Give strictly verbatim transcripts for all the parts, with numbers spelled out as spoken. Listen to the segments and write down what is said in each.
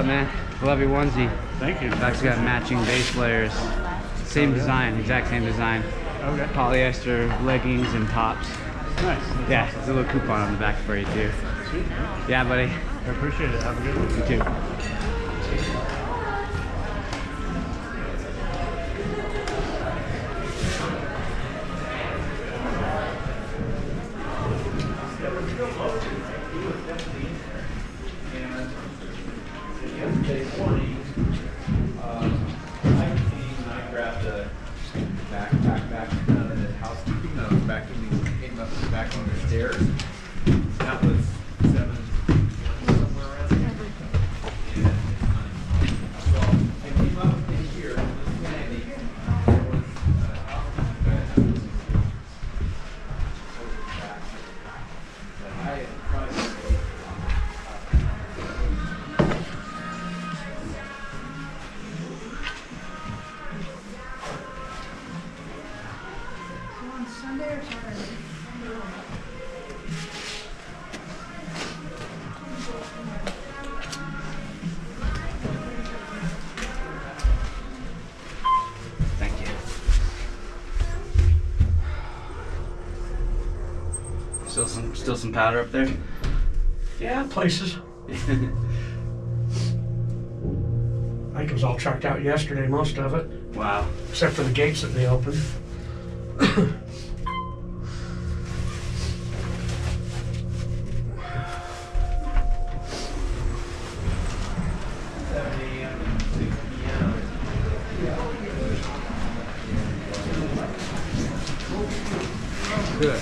up, man? Love your onesie. Thank you. It's actually got matching bass players. Same oh, yeah. design, exact same design. Okay. Polyester leggings and tops. Nice. That's yeah, awesome. there's a little coupon on the back for you too. Sweet, man. Yeah, buddy. I appreciate it. Have a good one. You too. Yesterday morning, um, I grabbed a back, back, back, uh, the housekeeping. I was back in the, came up back on the stairs. That was seven somewhere around there. And so I came up in here, this landing. There was a housekeeping bed that was over the back. But I had tried to Sunday or Saturday? Thank you. Still some, still some powder up there. Yeah, places. I think it was all trucked out yesterday, most of it, Wow. except for the gates that they opened. Good.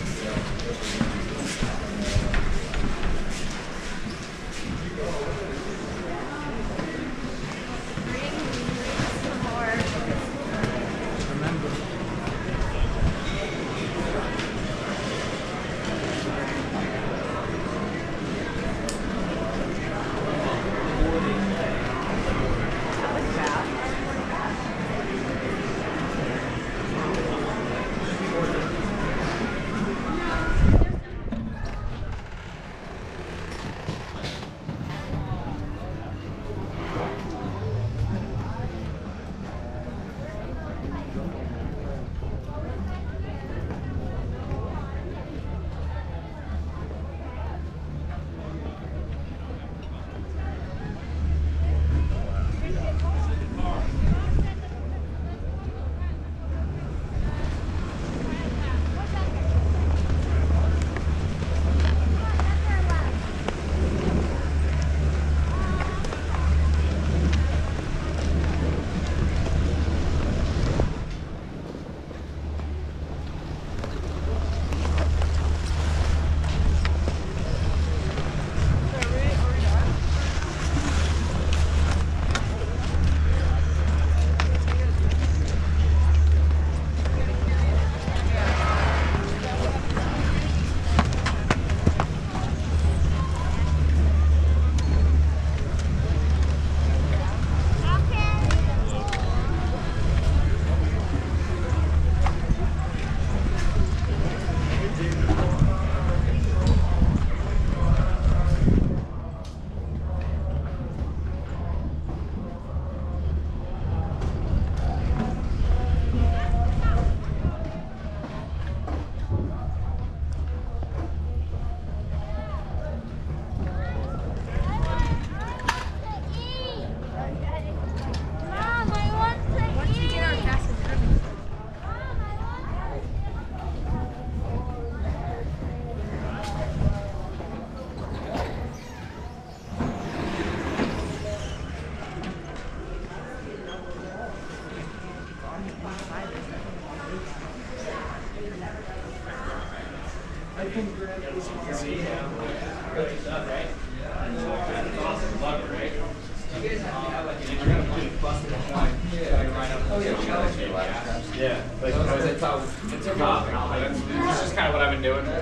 Yeah, like, it's, uh, it's a job, and I'll, like, it's just kind of what I've been doing.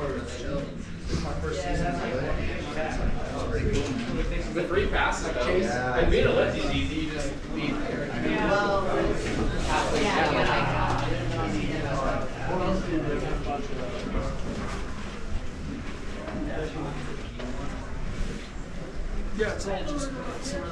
The free passes, though, yeah. Like, being a lift is easy, you just leave. Well, yeah, yeah. Yeah, it's all just some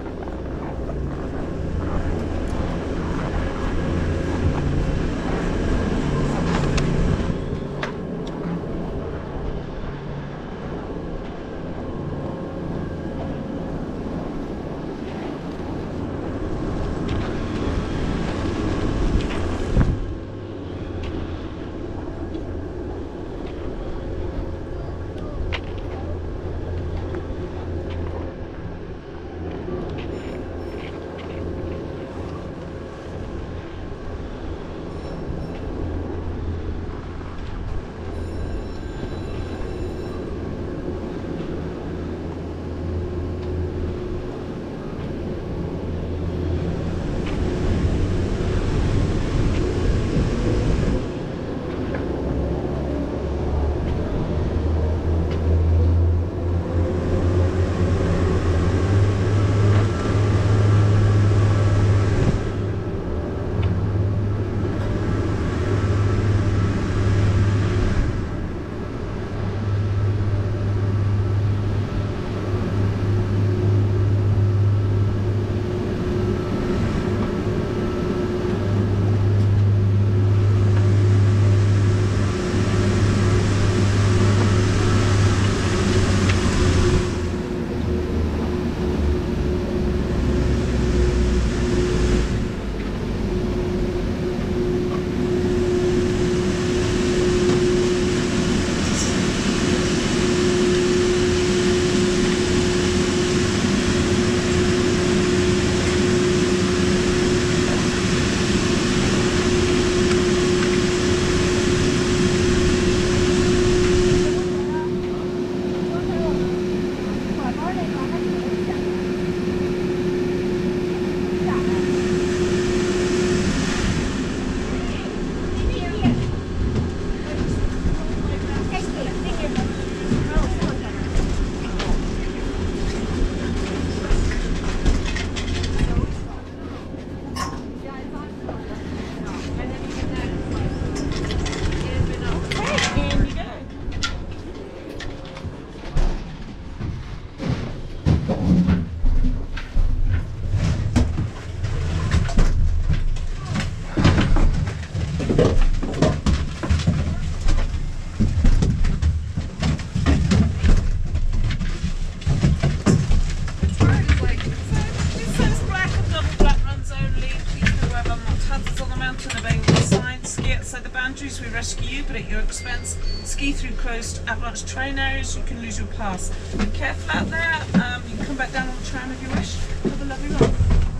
We rescue you, but at your expense. Ski through closed avalanche terrain areas, you can lose your pass. Be careful out there. Um, you can come back down on the tram if you wish. Have a lovely ride.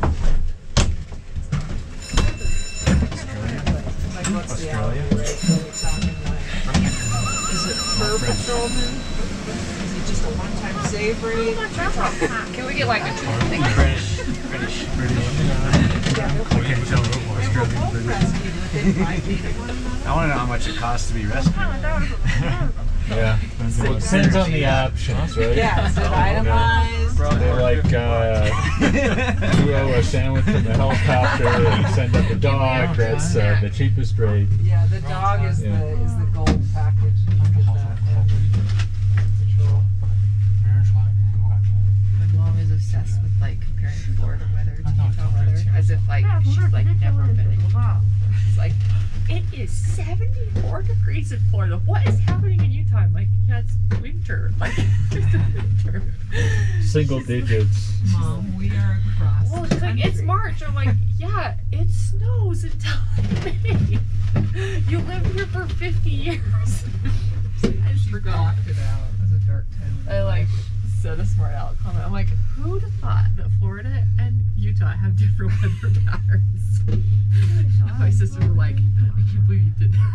Australia. Is it per patrolman? Is it just a one-time save rate? Can we get like a thing? British. British. British. I can't tell what Australian British. I want to know how much it costs to be rescued. Yeah, depends on the options, right? Yeah, is it itemized? They're like, uh, you owe a sandwich from the helicopter and send up a dog, that's uh, the cheapest rate. Yeah, the dog is Yeah. the is the gold package. You get that patrol. My mom is obsessed with like comparing Florida weather to Utah weather, as if like she's like never been in Utah. It's like it is seventy-four degrees in Florida. What is happening in Utah? I'm like, yeah, it's winter. Like it's winter. Single She's digits. Mom, we are across. Well, she's like, it's March. I'm like, yeah, it snows until May. You lived here for fifty years. I just She forgot. blocked it out. It was a dark time. I like said a smart aleck comment. I'm like, who'd have thought that Florida and Utah have different weather patterns? And my sisters were like, I can't believe you did that.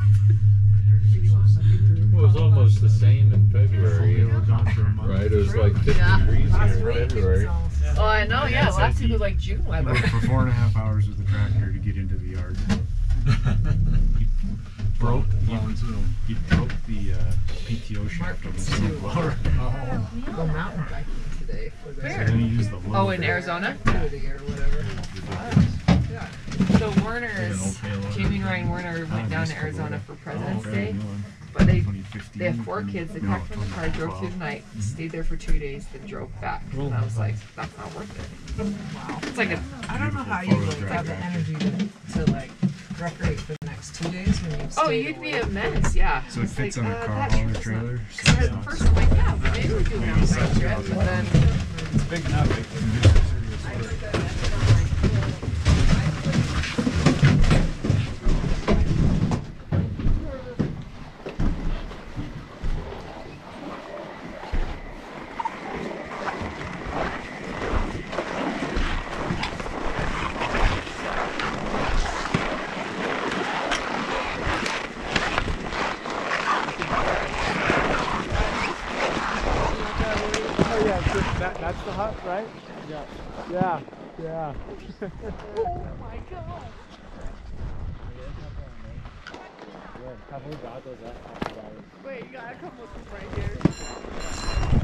Well, it was almost the same in February, right? It was like fifty Yeah. degrees Last here in week it was February. almost Oh, I know, yeah. Last week was like June I weather. worked for four and a half hours with the tractor to get into the yard. Broke, he, he broke the uh, P T O shaft of the snowblower. go mountain biking today for the Where? And then he used the Oh, in Arizona? activity or whatever. Yeah. So Werner's, Jamie and Ryan Werner went down to Arizona for President's Day. But they twenty fifteen. they have four kids. They packed from the car, drove through the night, stayed there for two days, then drove back. And I was like, that's not worth it. Wow. It's like a I don't know how you would have the energy to, to like recreate for the next two days when you've oh, stayed you'd away. be a mess, yeah. So it It's fits like, on a uh, car that hauler trip is trailer. not- So At it's the not- first I'm like, yeah, but maybe we do an outside trip, but then It's big enough. It can do serious work. That, that's the hut, right? Yeah. Yeah. Yeah. oh my god. Wait, you gotta come look right here.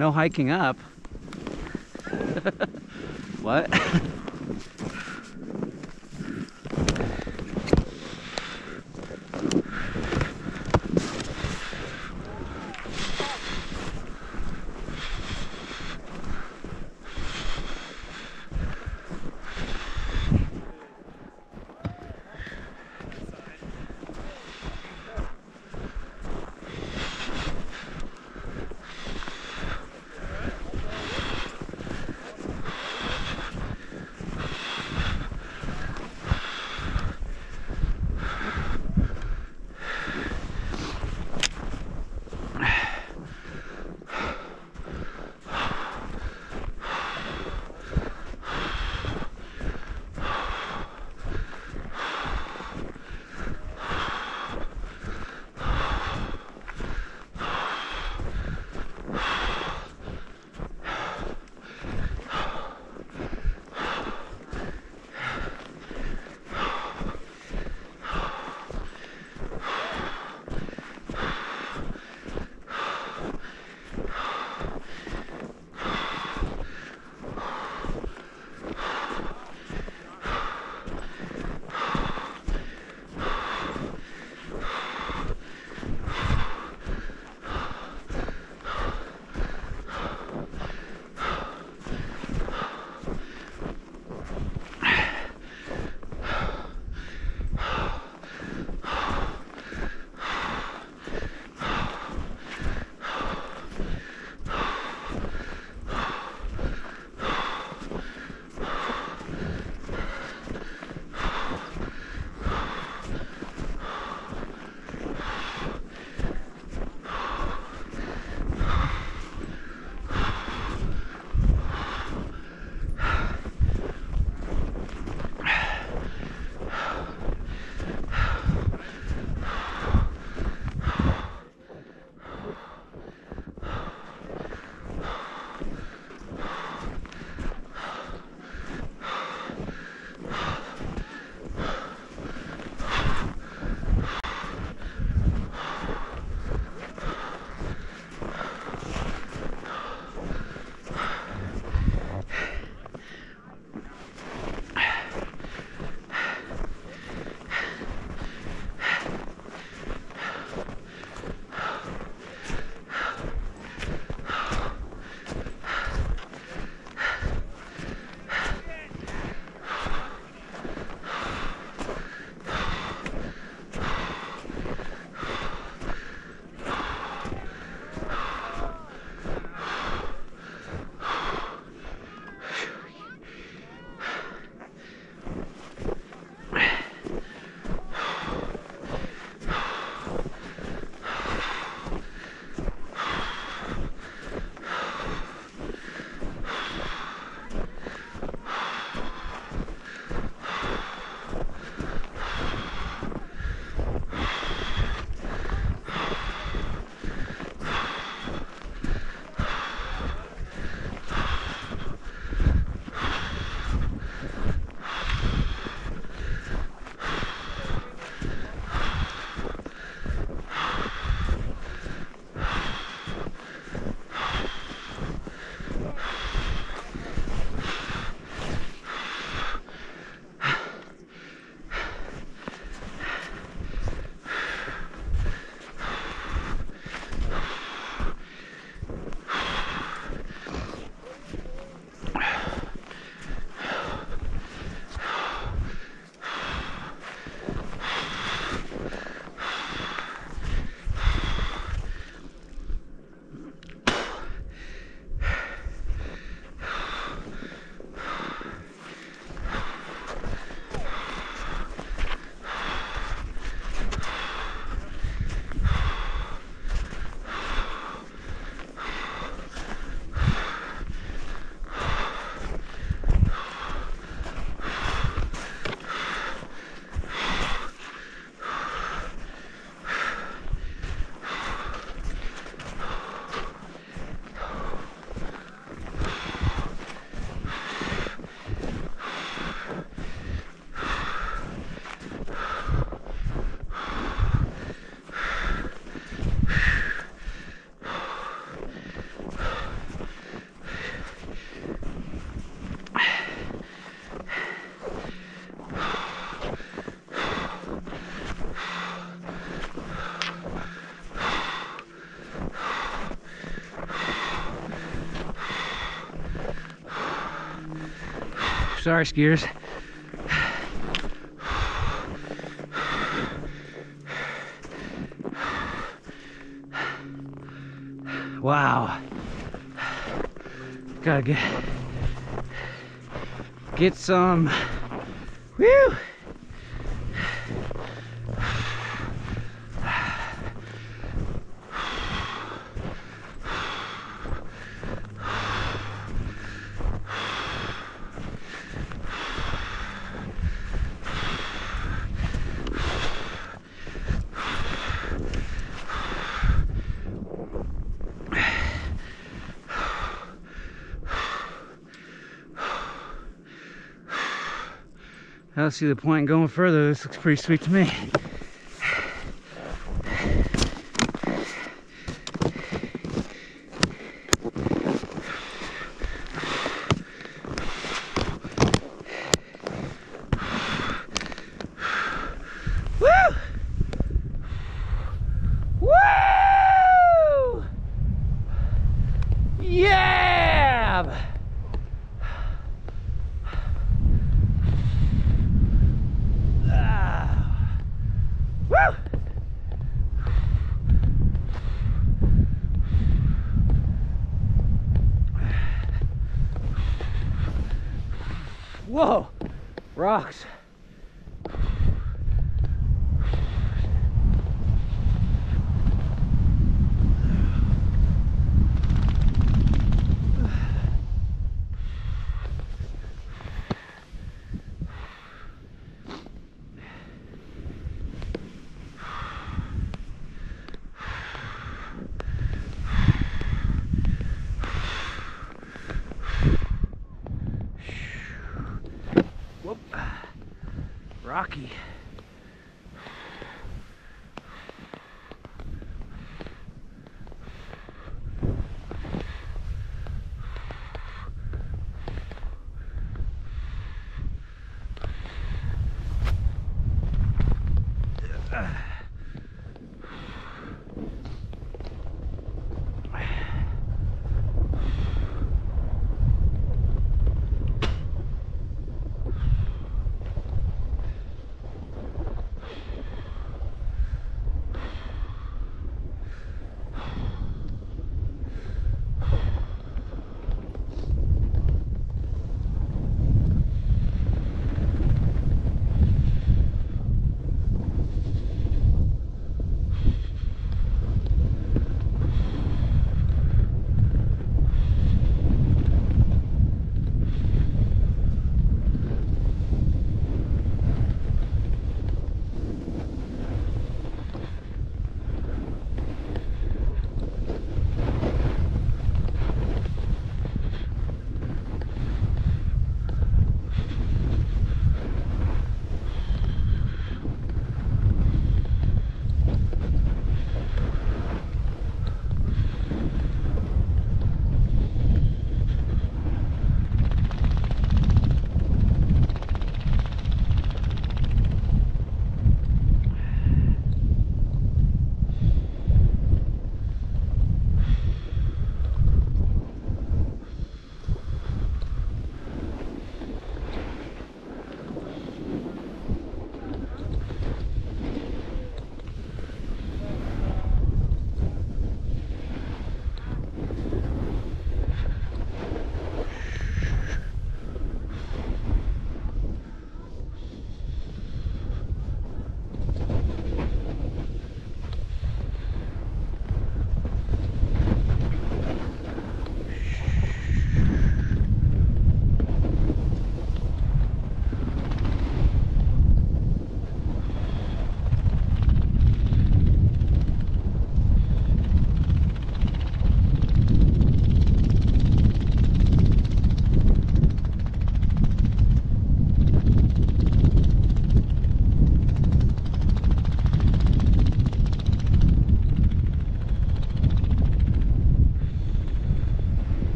No hiking up. What? Sorry, skiers. Wow. Gotta get get some. Whew. I don't see the point in going further. This looks pretty sweet to me. Woo! Woo! Yeah! Whoa, rocks. Rocky.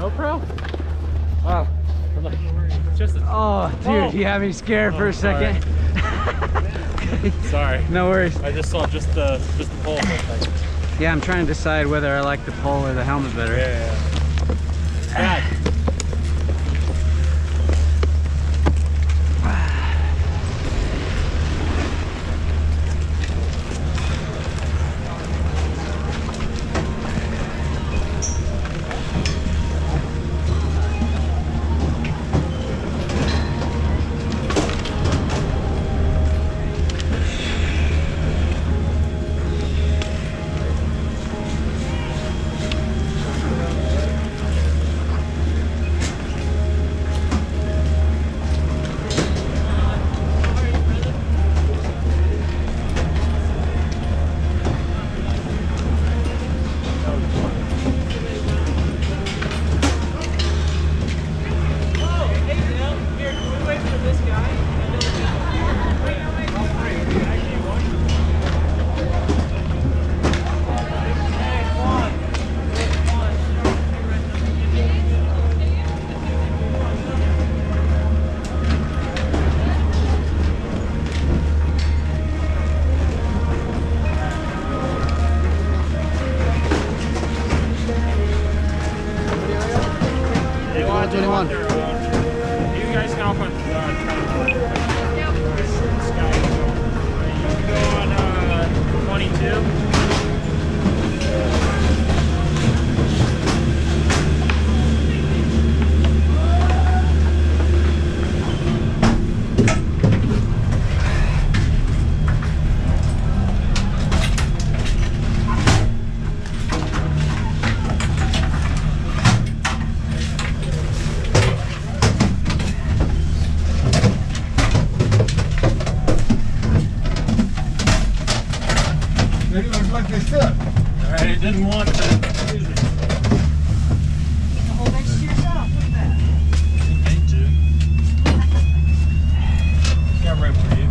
GoPro? Wow. Just a, Oh, dude, Oh. you had me scared for Oh, a second. sorry. No worries. I just saw just the just the pole. Yeah, I'm trying to decide whether I like the pole or the helmet better. Yeah, yeah. God. twenty-one. You guys can hop on uh, Sky. You can go on uh, twenty-two. Alright, it didn't want to. Excuse me. The whole bench to yourself. Look at that. Didn't mean to. Got room for you.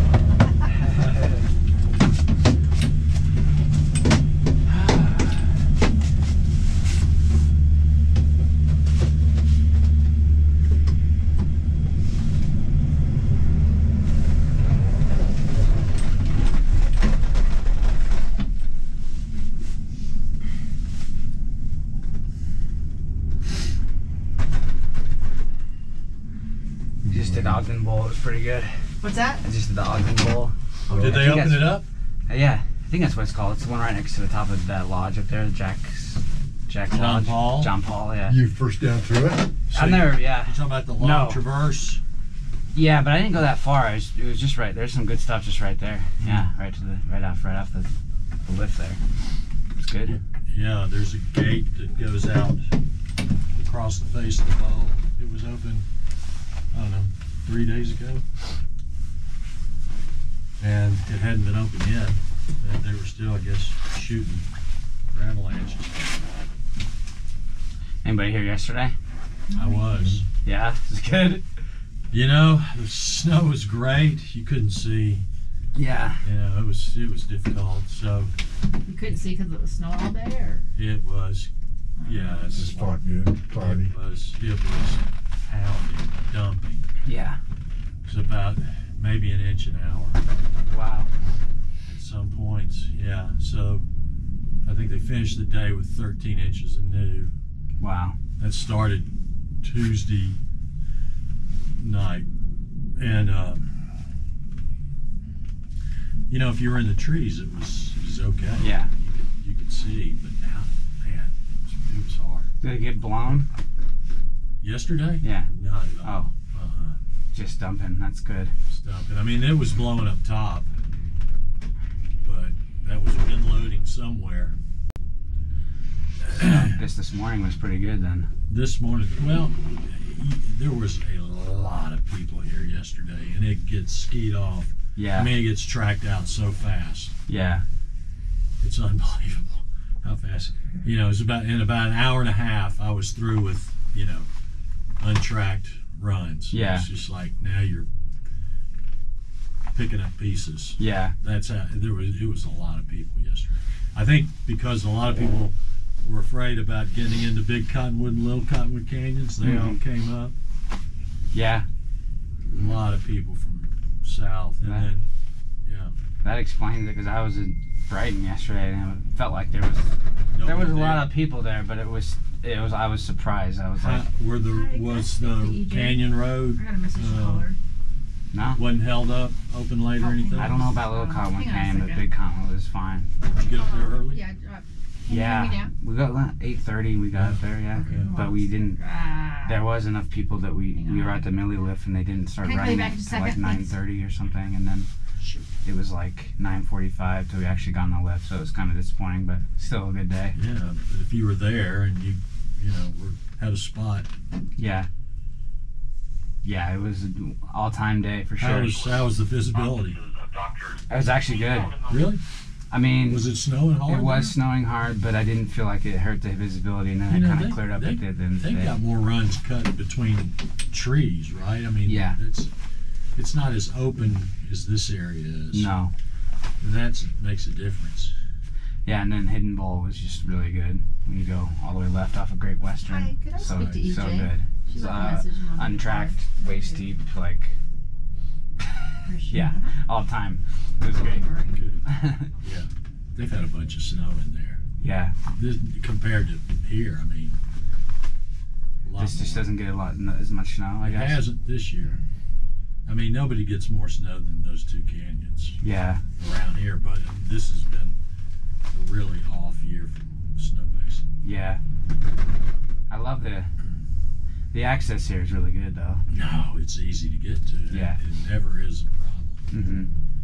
Just did the Ogden Bowl. It was pretty good. What's that? I just did the Ogden Bowl. Did they open it up? Uh, yeah, I think that's what it's called. It's the one right next to the top of that lodge up there, Jack's. Jack John Lodge. Paul? John Paul, yeah. You first down through it? So I've never, yeah. You're talking about the long No. traverse? Yeah, but I didn't go that far. I was, it was just right. There's some good stuff just right there. Yeah, right to the right off, right off the, the lift there. It's good. Yeah, there's a gate that goes out across the face of the bowl. It was open, I don't know, three days ago. And it hadn't been open yet. And they were still, I guess, shooting avalanches. Anybody here yesterday? I was. Yeah, it's good. You know, the snow was great. You couldn't see. Yeah. You know, it was it was difficult. So You couldn't see because it was snow all day, or? it was, yeah, It's it's, fought good, party. it was it was pounding, dumping. Yeah. It was about maybe an inch an hour Wow. at some points. Yeah. So I think they finished the day with thirteen inches of new. Wow. That started Tuesday night, and um, you know, if you were in the trees, it was it was okay. Yeah. You could you could see, but now, man, it was, it was hard. Did it get blown? Yesterday? Yeah. Not at all. Oh, Uh-huh. just dumping. That's good. Stop it. I mean, it was blowing up top, but that was wind loading somewhere. I guess this morning was pretty good then. This morning, well, y- there was a lot of people here yesterday, and it gets skied off. Yeah. I mean, it gets tracked out so fast. Yeah. It's unbelievable how fast. You know, it's about in about an hour and a half, I was through with, you know, untracked runs. Yeah. It's just like now you're picking up pieces. Yeah. That's how there was. It was a lot of people yesterday. I think because a lot of people were afraid about getting into Big Cottonwood and Little Cottonwood Canyons. They Mhm. all came up. Yeah. A lot of people from south, and That- then yeah, That explains it because I was in Brighton yesterday and it felt like there was there nobody was a there. lot of people there, but it was it was I was surprised. I was How- like, where the Hi, was can I the speak to E J? Canyon Road I got a message to uh, call her. no. wasn't held up, open late or Oh, anything? I don't know about Little Uh, Cottonwood hang on a Canyon, but second. Big Cottonwood was fine. Did you get up there early? Yeah, uh, can you Yeah, hear me now? we got eight thirty. We got up there, yeah, Okay, hold but on. we didn't. Ah. There was enough people that we Hang we on. were at the Millie lift and they didn't start Can I call you running back it in a till like second, nine please? thirty or something, and then Shoot. it was like nine forty-five till we actually got on the lift. So it was kind of disappointing, but still a good day. Yeah, but if you were there and you, you know, were had a spot, Yeah. Yeah, it was an all-time day for how sure. was how was the visibility? It was actually good. Really? I mean, Was it snowing hard? it was snowing hard, but I didn't feel like it hurt the visibility, and then You it know, kind they- of cleared up they- at the end of the They've day. got more runs cut between trees, right? I mean, Yeah. it's it's not as open as this area is. No. And that makes a difference. Yeah, and then Hidden Bowl was just really good when you go all the way left off of Great Western. Hi, could I so, speak to E J? So good. She It's, left a uh, message and wanted to call her. untracked, waist deep, like, Where is she? yeah, all the time. It was great. Good. Yeah, they've had a bunch of snow in there. Yeah, This, compared to here, I mean, a lot this just more. doesn't get a lot, as much snow, I It guess. hasn't this year. I mean, nobody gets more snow than those two canyons Yeah, around here, but this has been a really off year for Snow Basin. yeah. I love the the access here is really good though. No, it's easy to get to. Yeah. It, it never is a problem. Mm-hmm.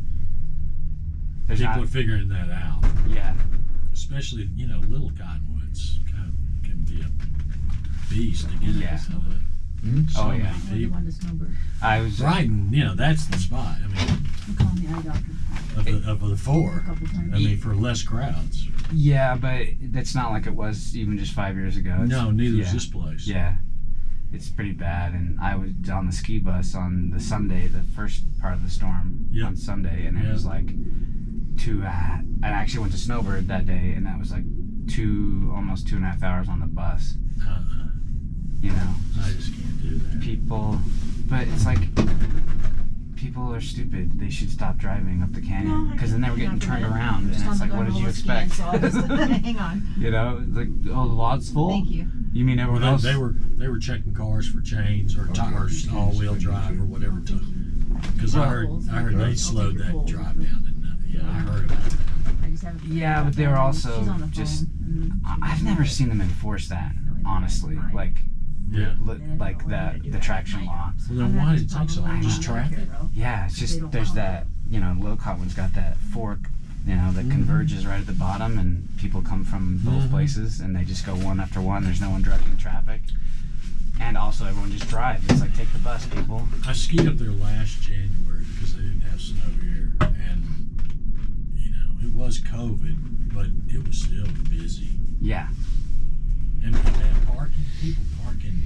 There's People not, are figuring that out. yeah, Especially, you know, Little Cottonwoods kind of can be a beast to get Yeah. into. the- So Oh, many yeah. Where do you people. want to snowbird? I was Brighton, you know, that's the spot. I mean, I'm calling the eye doctor of the, of the a four. couple times. I mean, for less crowds. Yeah, but that's not like it was even just five years ago. It's, No, neither yeah, is this place. Yeah, it's pretty bad. And I was on the ski bus on the Sunday, the first part of the storm Yep. on Sunday, and it Yeah. was like two. Uh, I actually went to Snowbird that day, and that was like two, almost two and a half hours on the bus. Uh-uh. You know, I just can't do that. people, but it's like people are stupid. They should stop driving up the canyon because then they were getting turned around, and it's like, what did you expect? Hang on. You know, it's like, oh, the lot's full. Thank you. You mean Well, everyone they, else? they were they were checking cars for chains or tires, all-wheel drive or whatever it took. Because I heard I heard they slowed that drive down. And, uh, yeah, I heard about that. I just haven't- Yeah, but they were also She's on the just- phone. Mhm. I- I've never seen them enforce that, honestly. Like, Yeah. li- like the the traction law. Well, then why did it take so long? Just traffic? Yeah, it's just there's that. You know, Little Cottonwood's got that fork. You know, that Mhm. converges right at the bottom, and people come from both Mhm. places, and they just go one after one. There's no one directing traffic, and also everyone just drives. It's like, take the bus, people. I skied up there last January because they didn't have snow here, and you know it was COVID, but it was still busy. Yeah, And that parking, people parking,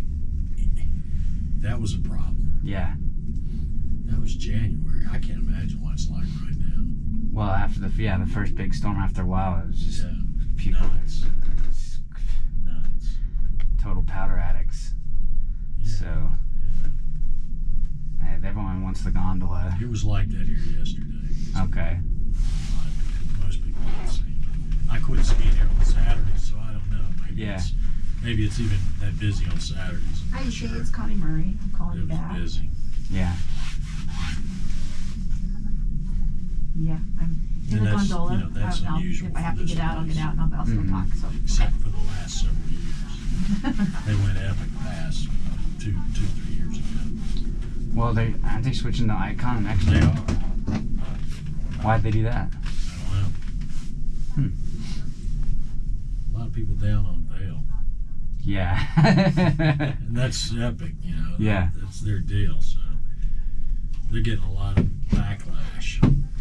that was a problem. yeah. That was January. I can't imagine what it's like right now. Well, after the yeah the first big storm, after a while, it was just Yeah, people. nuts, nuts. Total powder addicts. Yeah, So yeah. hey, everyone wants the gondola. It was like that here yesterday. Okay. Most people didn't see. I quit skiing here on Saturdays, so I don't know. Maybe Yeah. it's maybe it's even that busy on Saturdays. I'm Hi, not you sure. it's Connie Murray. I'm calling It you was back. busy. Yeah. Yeah, I'm in And the that's, gondola. you know, that's I'll- I'll- unusual If I have for to this get out, I'll place. get out and I'll, I'll still Mhm. talk. So. Except for the last several years. They went epic fast two, two, three years ago. Well, they aren't they switching the icon next They year? are. Why'd they do that? I don't know. Hmm. A lot of people down on Vail. Yeah. And that's epic, you know. Yeah. That's their deal, so they're getting a lot of backlash.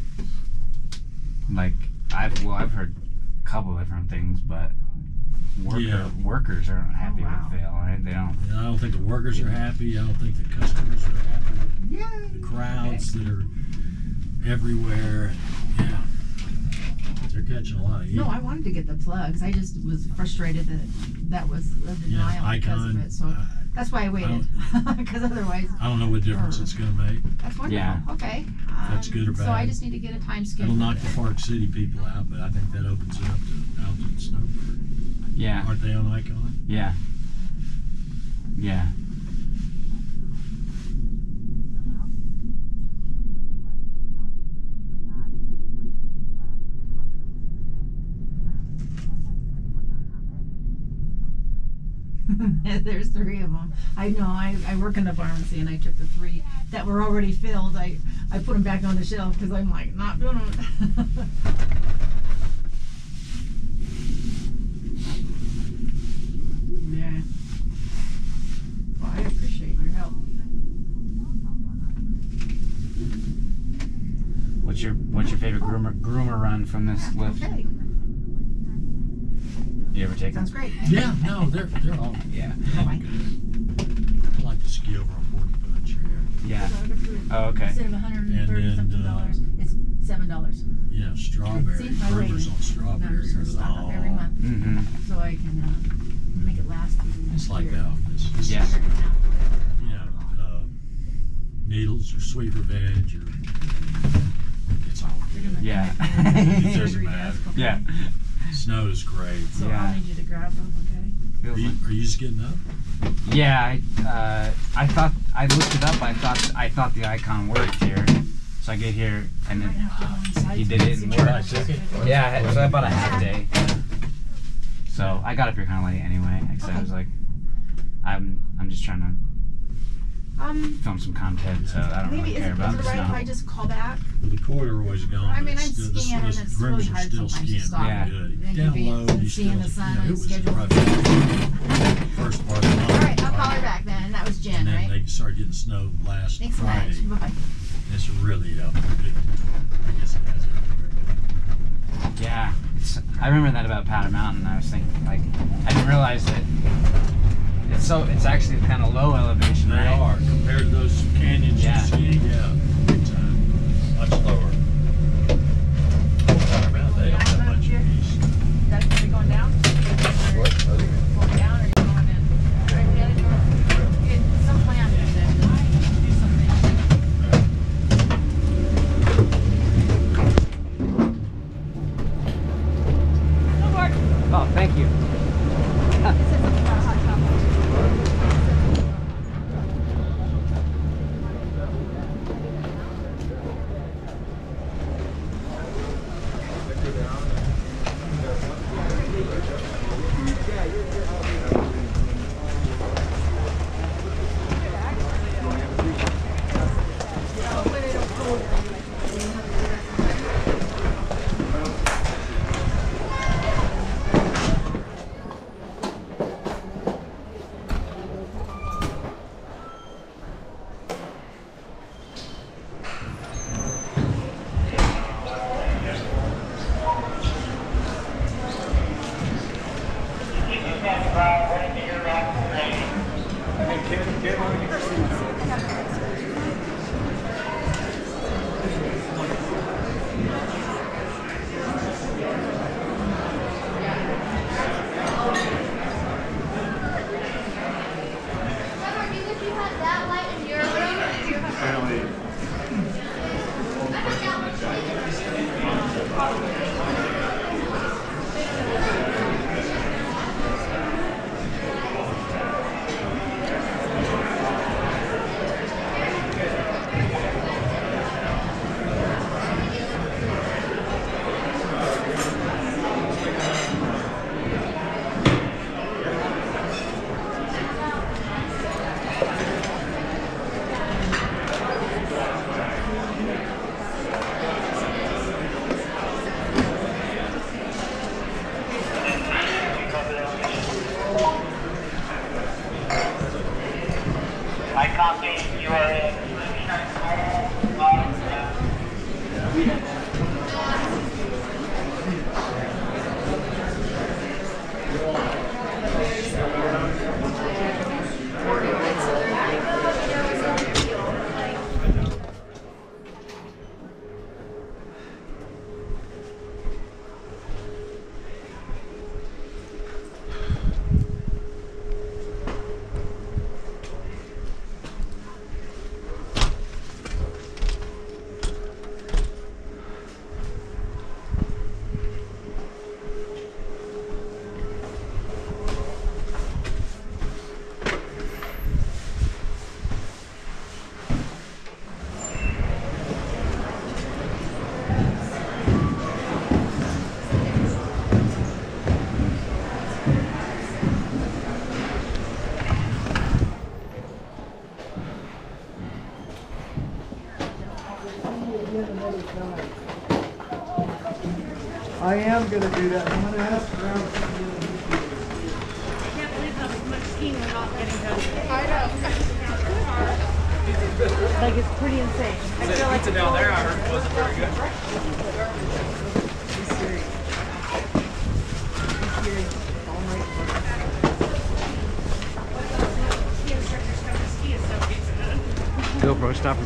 Like I've well, I've heard a couple different things, but worker Yeah. workers aren't happy Oh, wow. with Vail, right? They don't. And I don't think the workers are happy. I don't think the customers are happy with Yay! the crowds that are everywhere. Yeah. they're catching a lot of heat. No, I wanted to get the plugs. I just was frustrated that that was a denial Yeah, because Icon, of it. So uh, that's why I waited. Because otherwise, I don't know what difference it's going to make. that's wonderful. Yeah. Okay. If that's good or Um, bad. So I just need to get a time schedule. It'll knock the Park City people out, but I think that opens it up to Alton Snowbird. Yeah. Aren't they on Icon? Yeah. Yeah. There's three of them. I know. I, I work in the pharmacy, and I took the three that were already filled. I I put them back on the shelf because I'm like not doing them. Yeah. Well, I appreciate your help. What's your What's your favorite groomer groomer run from this lift? Okay. You ever taken? Sounds great. Yeah, no, they're they're all Yeah. Bye-bye. good. I like to ski over on Forty Bunch. Yeah. Oh, okay. Instead of one hundred and thirty And then, something uh, dollars, it's seven dollars. Yeah, strawberry. See, I Groomers waited. on And I'm strawberry. just gonna stock up every Oh, month Mm-hmm. so I can uh, make it last through the it's next like year. that. It's, it's, Yeah. You know, uh, needles or sweet revenge or it's all good. Yeah. It doesn't matter. Yeah. Snow is great. So Yeah. I'll need you to grab them, okay? Are you, are you just getting up? Yeah, I, uh, I thought I looked it up. I thought I thought the icon worked here, so I get here and then he did it and worked. Yeah, so about a half day. So I got up here kind of late anyway. Because I was like, I'm I'm just trying to Um, film some content, so I don't maybe really is care it, about is the it right if snow. I just call back? Well, the corduroy's gone. I mean, but I'm still, the- skiing and the it's groomers really are hard still sometimes to skiing stop. Yeah. good. Then Down you'd be low, you seeing still, the sun you know, on it was schedule. rough. First part of the month. All right, I'll call her back then. That was Jen, And then right? they started getting snow last Thanks so Friday. much. Bye. It's really helped. I guess it has everywhere. Yeah, it's, I remember that about Powder Mountain. I was thinking, like, I didn't realize that it's so it's actually kind of low elevation, They right? are compared to those canyons Yeah. you see. Yeah, big time. Much lower. Powder Mountain, they don't have much of these. That's are we going down? What? Going down or you going in? Right, the other door. Get some plan to do something. Oh, thank you. This is a hot chocolate. I copy. You are in. I am gonna do that. I'm gonna ask around. I can't believe how much skiing we're not getting done. I know. Like, it's pretty insane. I feel like down there, I heard, wasn't very good. GoPro, stop.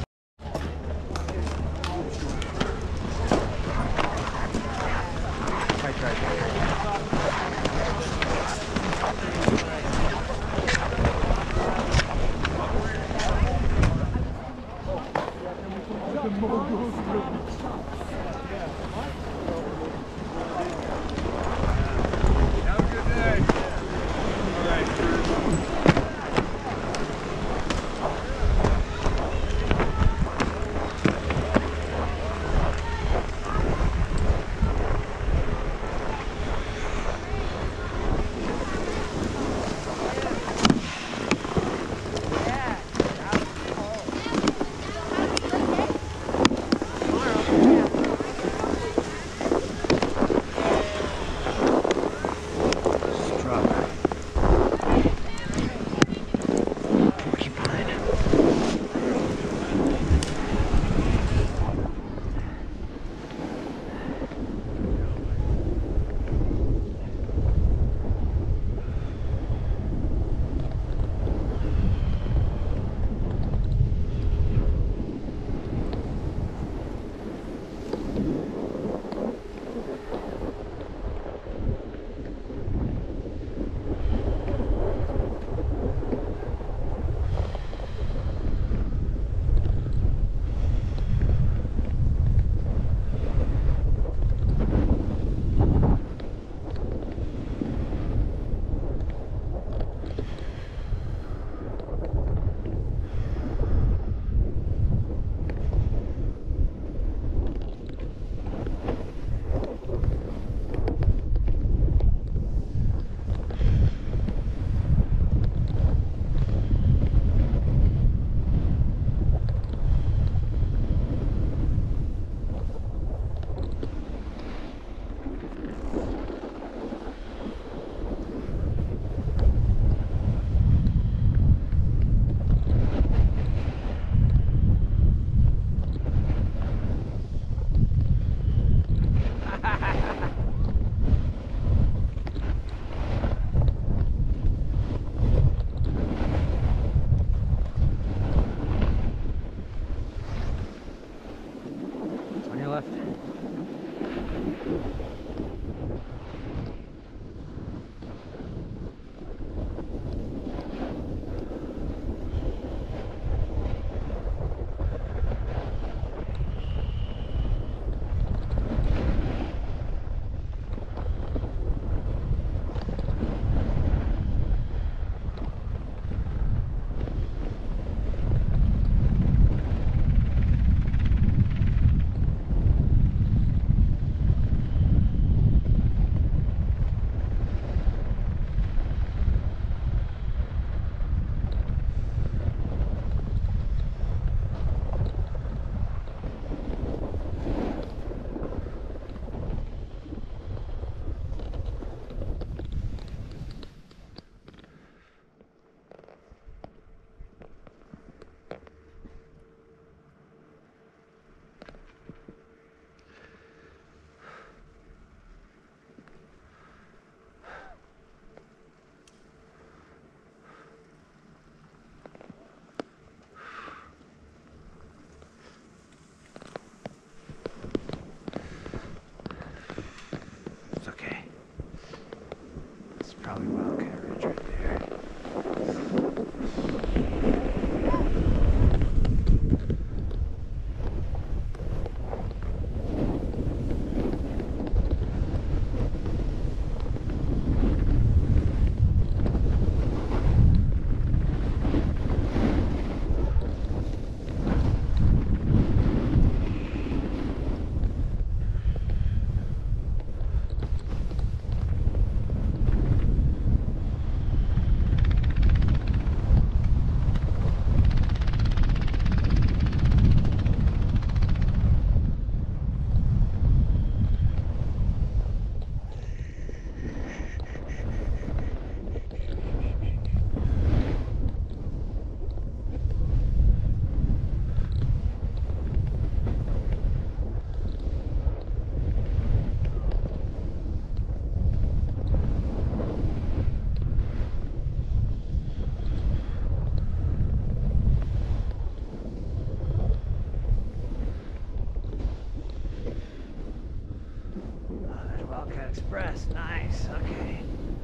Express, nice, okay.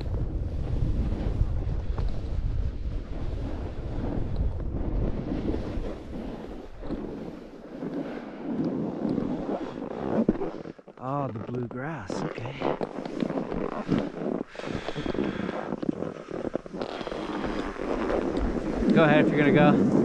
Oh, the blue grass, okay. Go ahead if you're gonna go.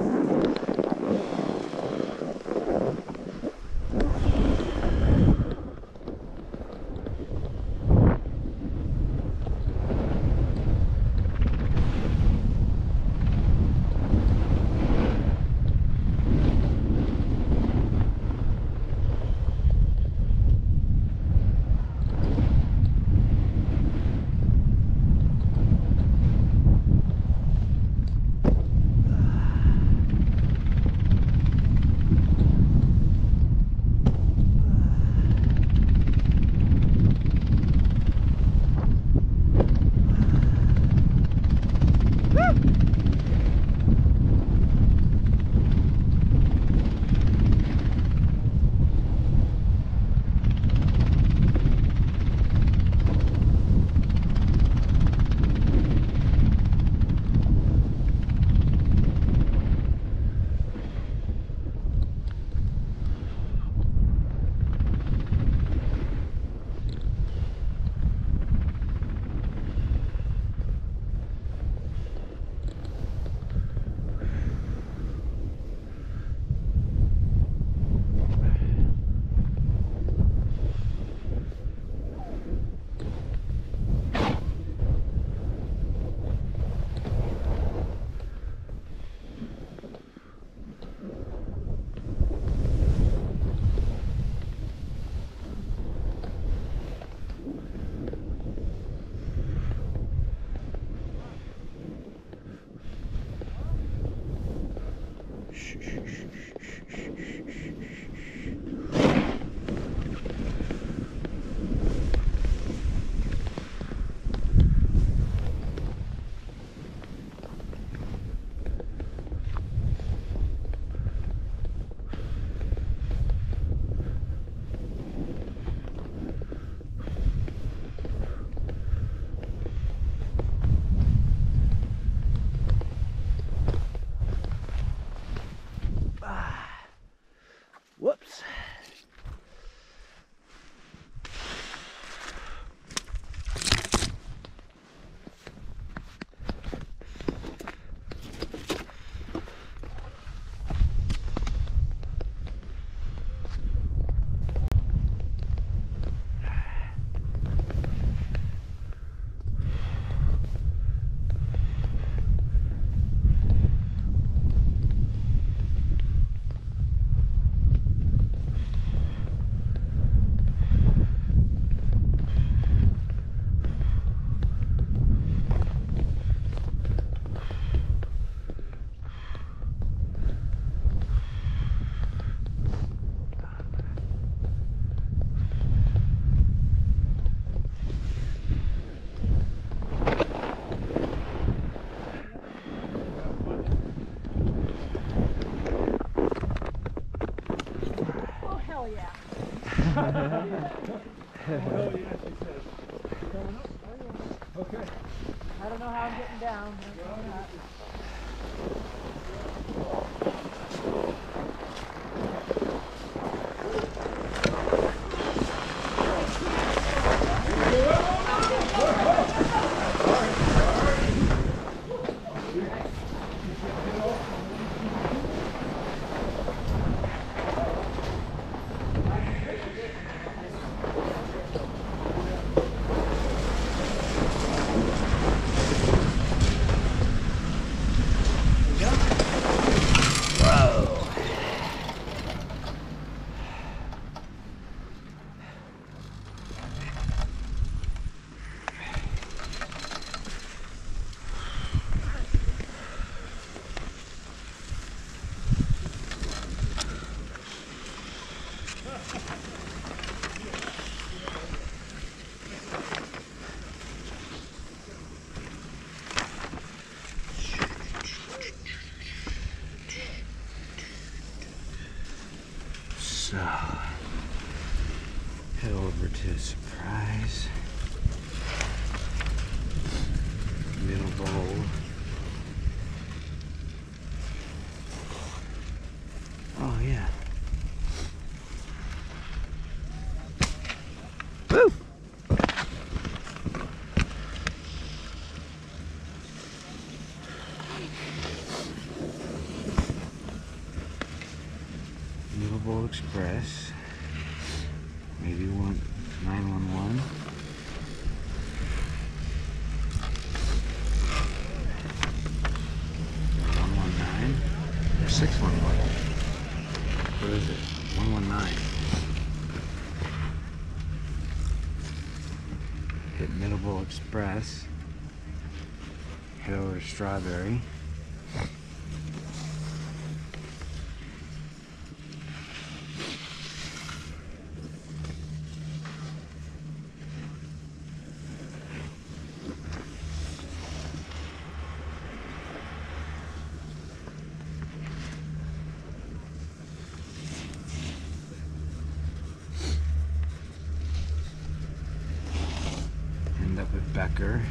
Whoops. Okay. I don't know how I'm getting down. So, head over to Surprise. bowl. Oh yeah. Woo! Movable Express. Maybe one nine one one. One one nine or six one one. What is it? One one nine. Hit Middleborough Express. Head over to Strawberry. End up at Becker.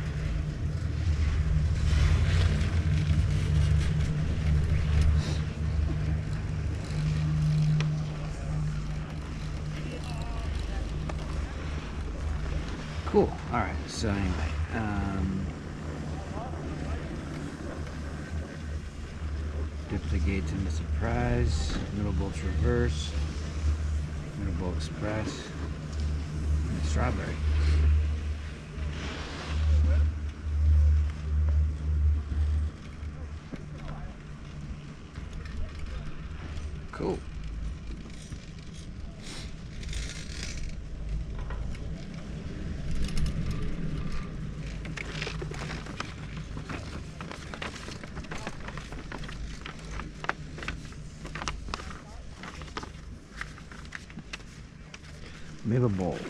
Cool. All right. So anyway, um, dip the gates into Surprise, Middlebolt Traverse, Middlebolt Express, and Strawberry. Cool. Middlebolt.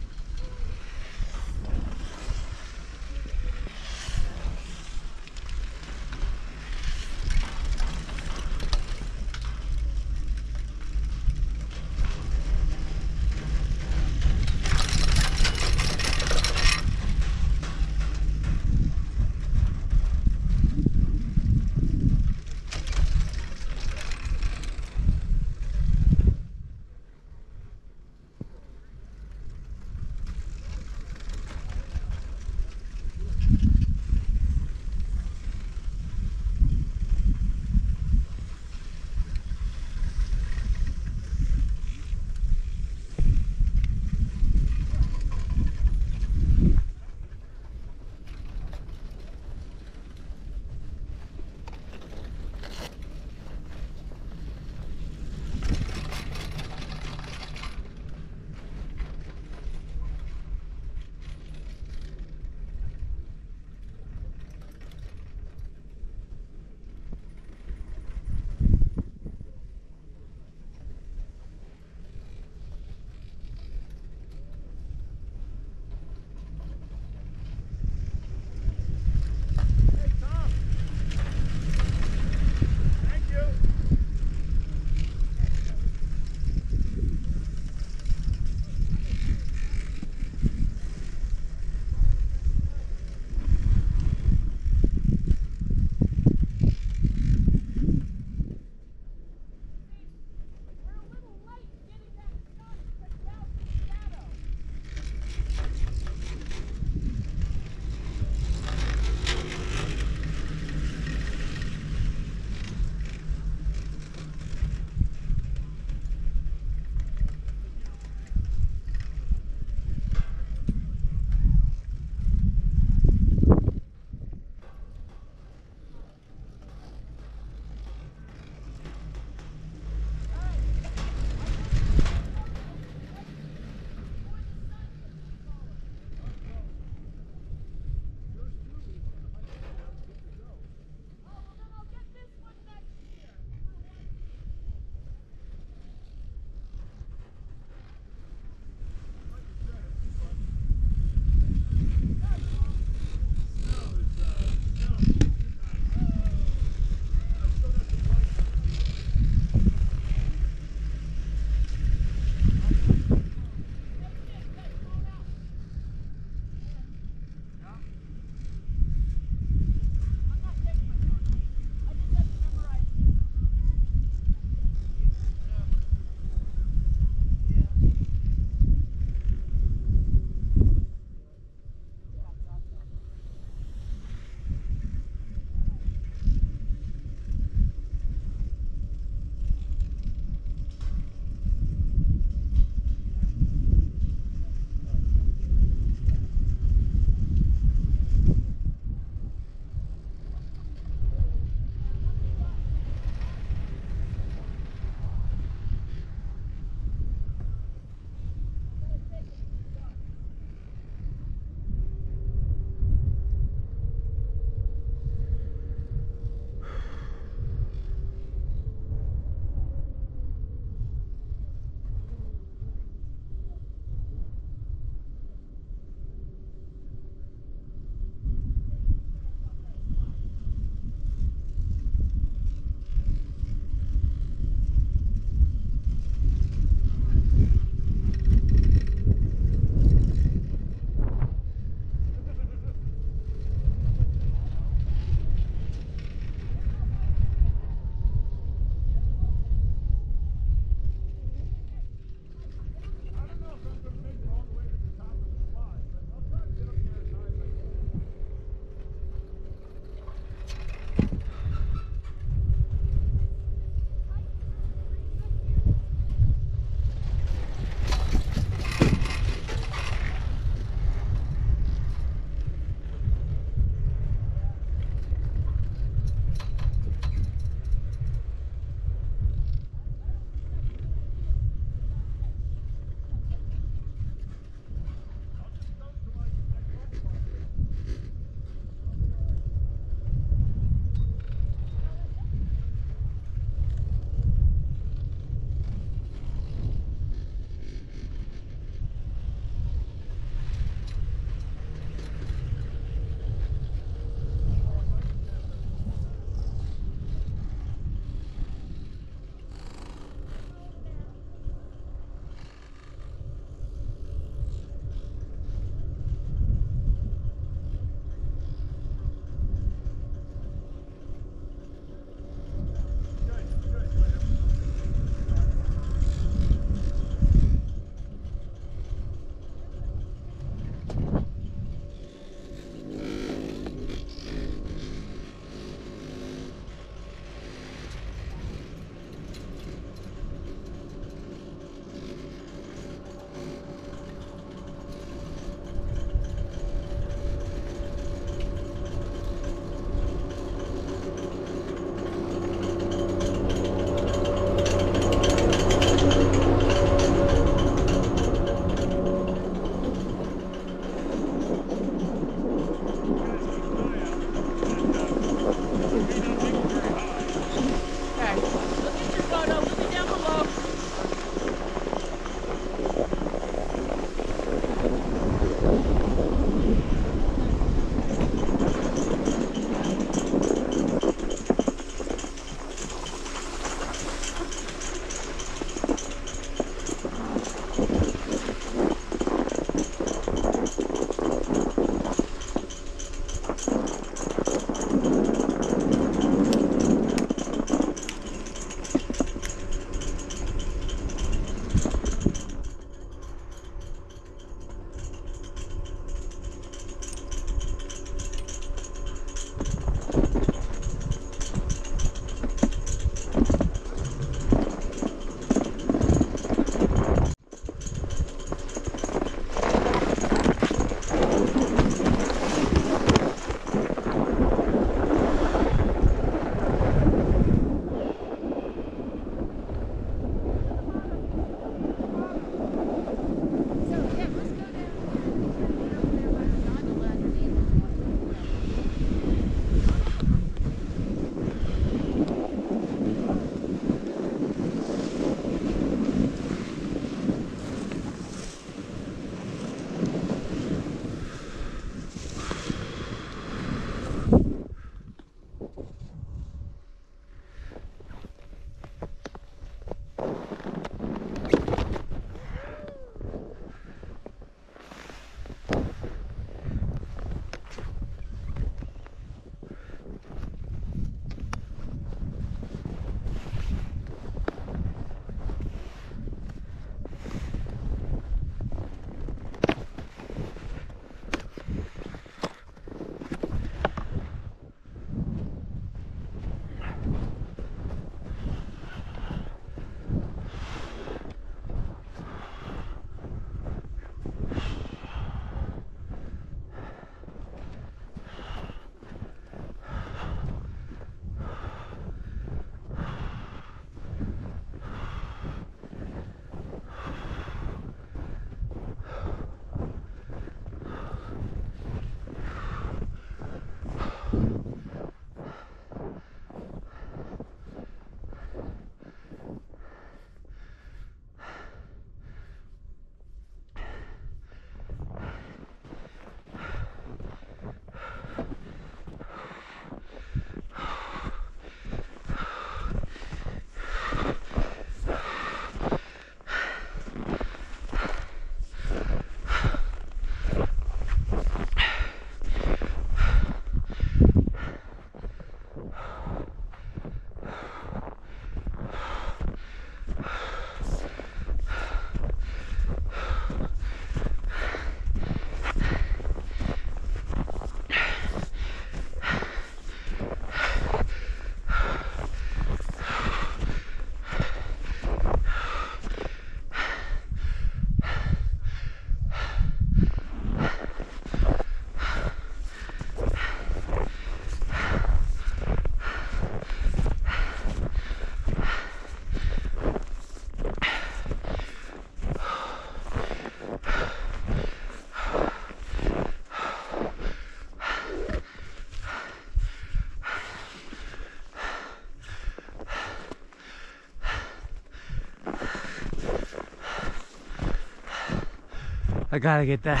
I gotta get that.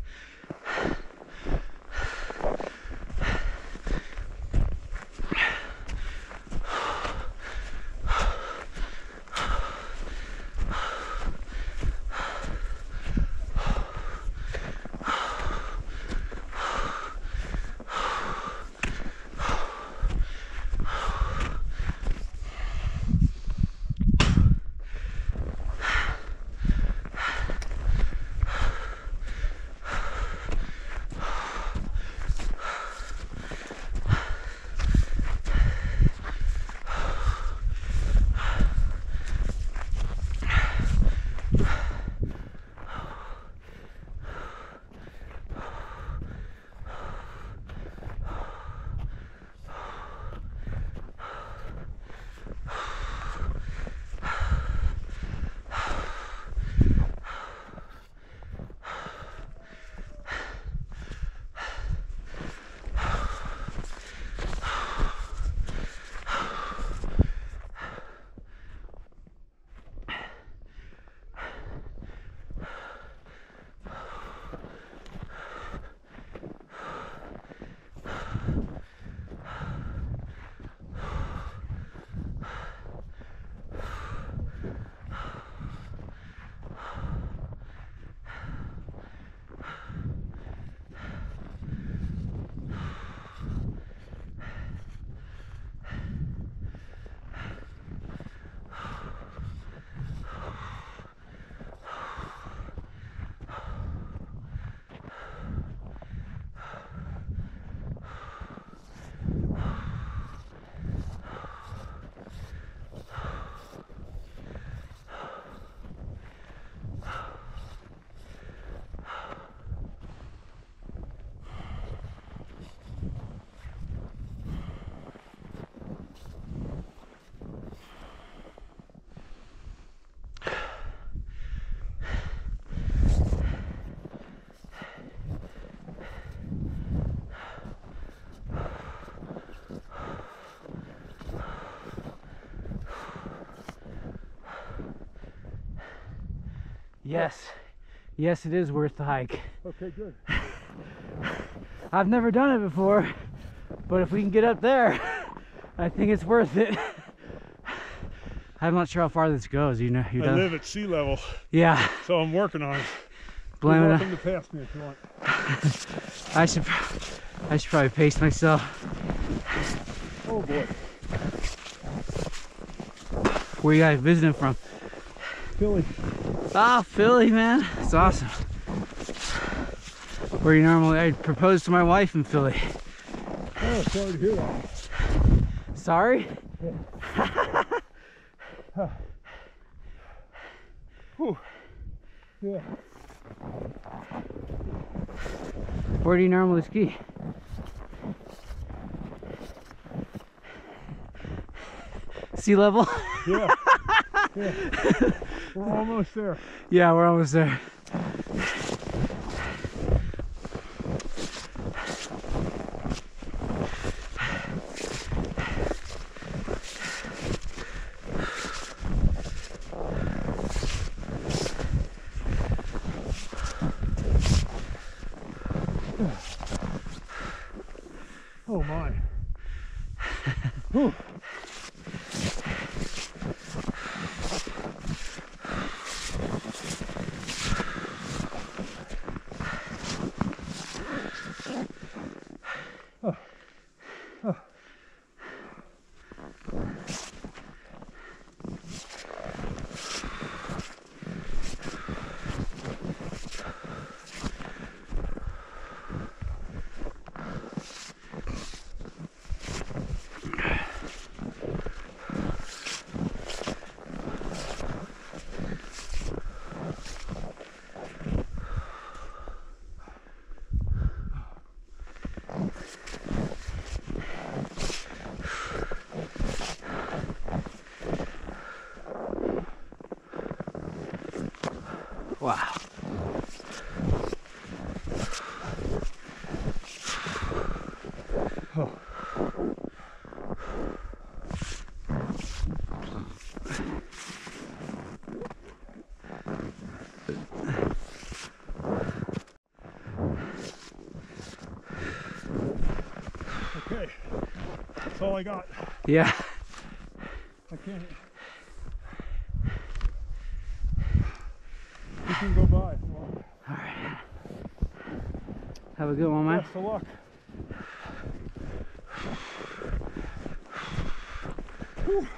Yes, yes, it is worth the hike. Okay, good. I've never done it before, but if we can get up there, I think it's worth it. I'm not sure how far this goes. You know, you I done? live at sea level. Yeah. So I'm working on it. Blame You're it. welcome to pass me if you want. I should, I should probably pace myself. Oh boy. Where you guys visiting from? Philly. Ah, Philly, man. It's awesome. Where you normally, I proposed to my wife in Philly. Oh, sorry to hear that. Sorry? Yeah. Huh. Whew. Yeah. Where do you normally ski? Sea level? Yeah. Yeah. We're almost there. Yeah, we're almost there. Oh my. Whew. Oh. Oh. all I got. Yeah. I can't. You can go by. All right. Have a good one, man. Best of luck. Whew.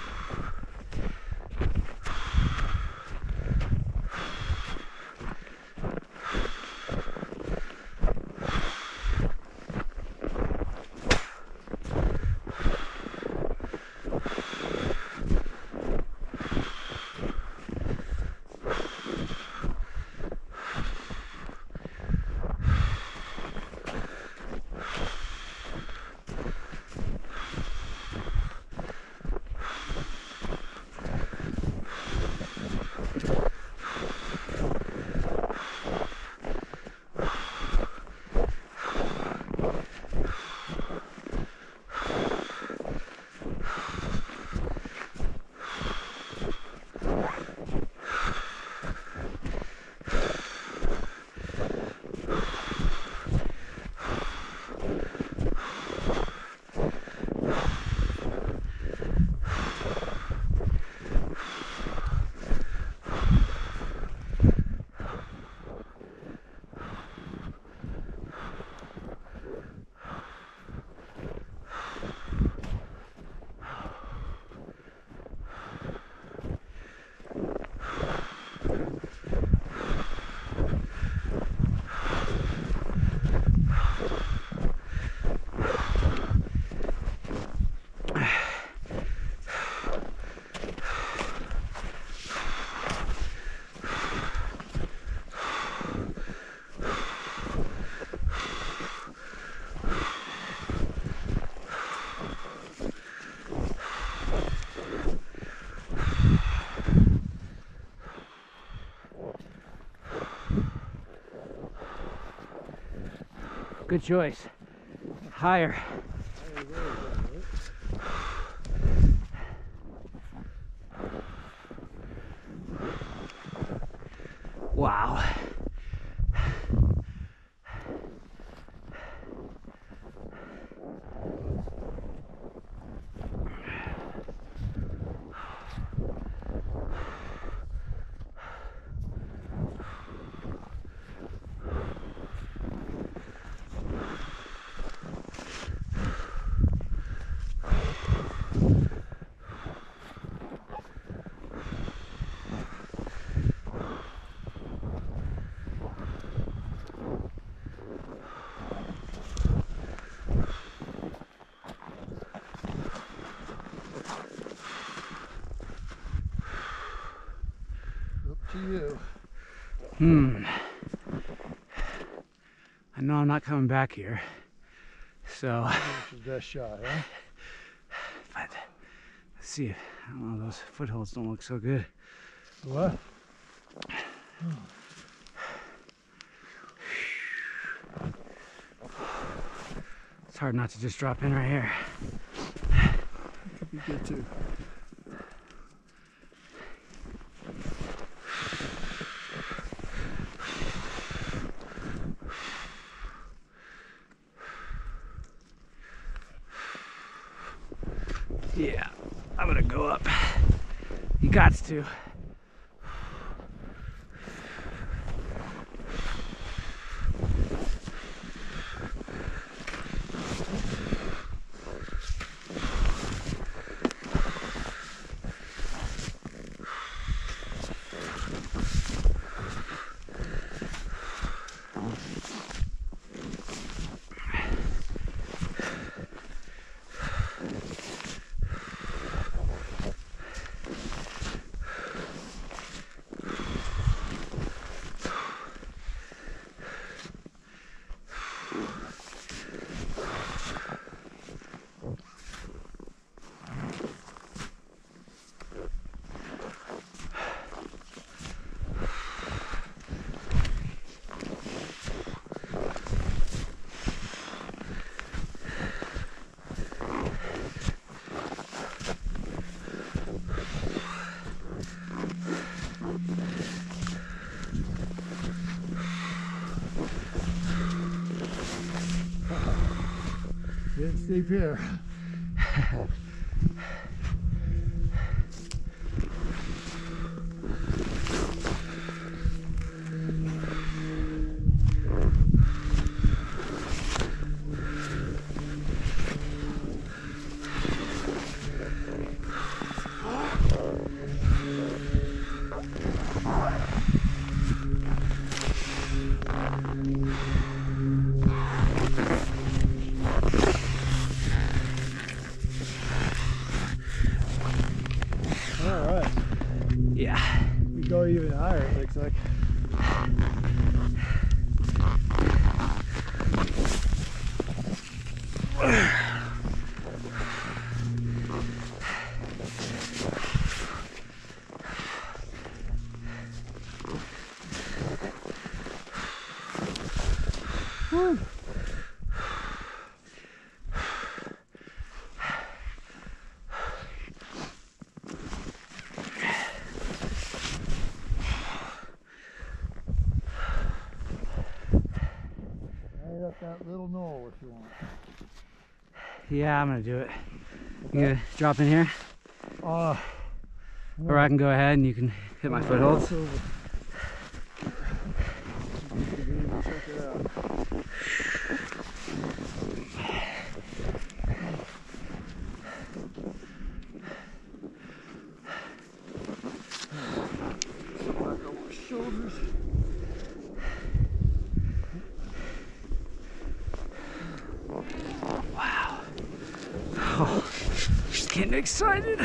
Good choice. Higher. Wow. To you. Hmm. I know I'm not coming back here, so. This is the best shot, huh? But let's see. I don't know. Those footholds don't look so good. What? It's hard not to just drop in right here. Could be good too. Yeah, I'm gonna go up. You got to. Getting steep here. Go even higher, it looks like. Woo. That little knoll if you want. Yeah, I'm gonna do it. You gonna drop in here? Uh, or I can go ahead and you can hit my footholds. Check it out. Back over my shoulders. Wow. Oh, just getting excited.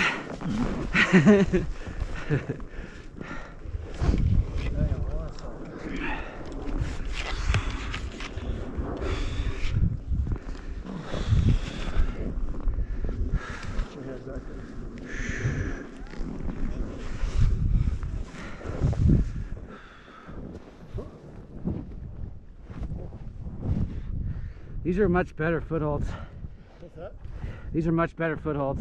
These are much better footholds. What's that? These are much better footholds.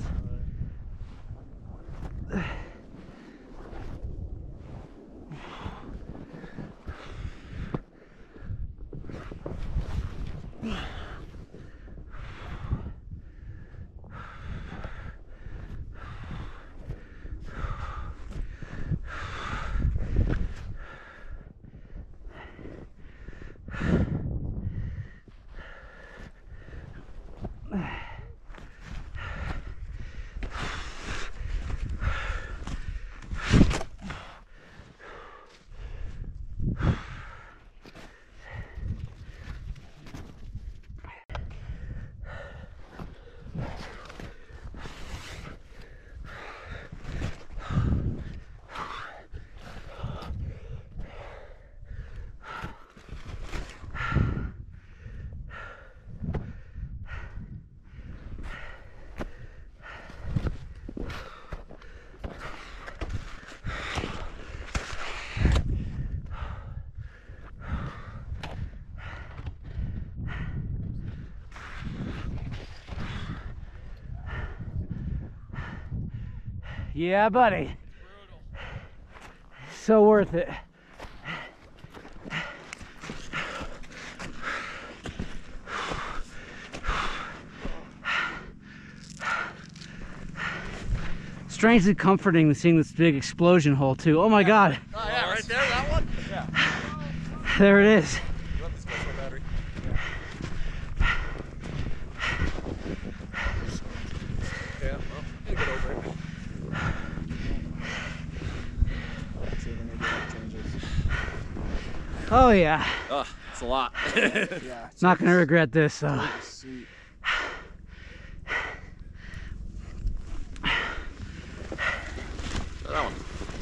Yeah, buddy. So worth it. Strangely comforting seeing this big explosion hole too. Oh my god. Oh yeah, right there, that one? Yeah. There it is. You want this special battery? Yeah, well, you get over it. See when they do the changes. Oh yeah. Oh, it's a lot. Yeah. It's not gonna regret this though. Sweet. That one.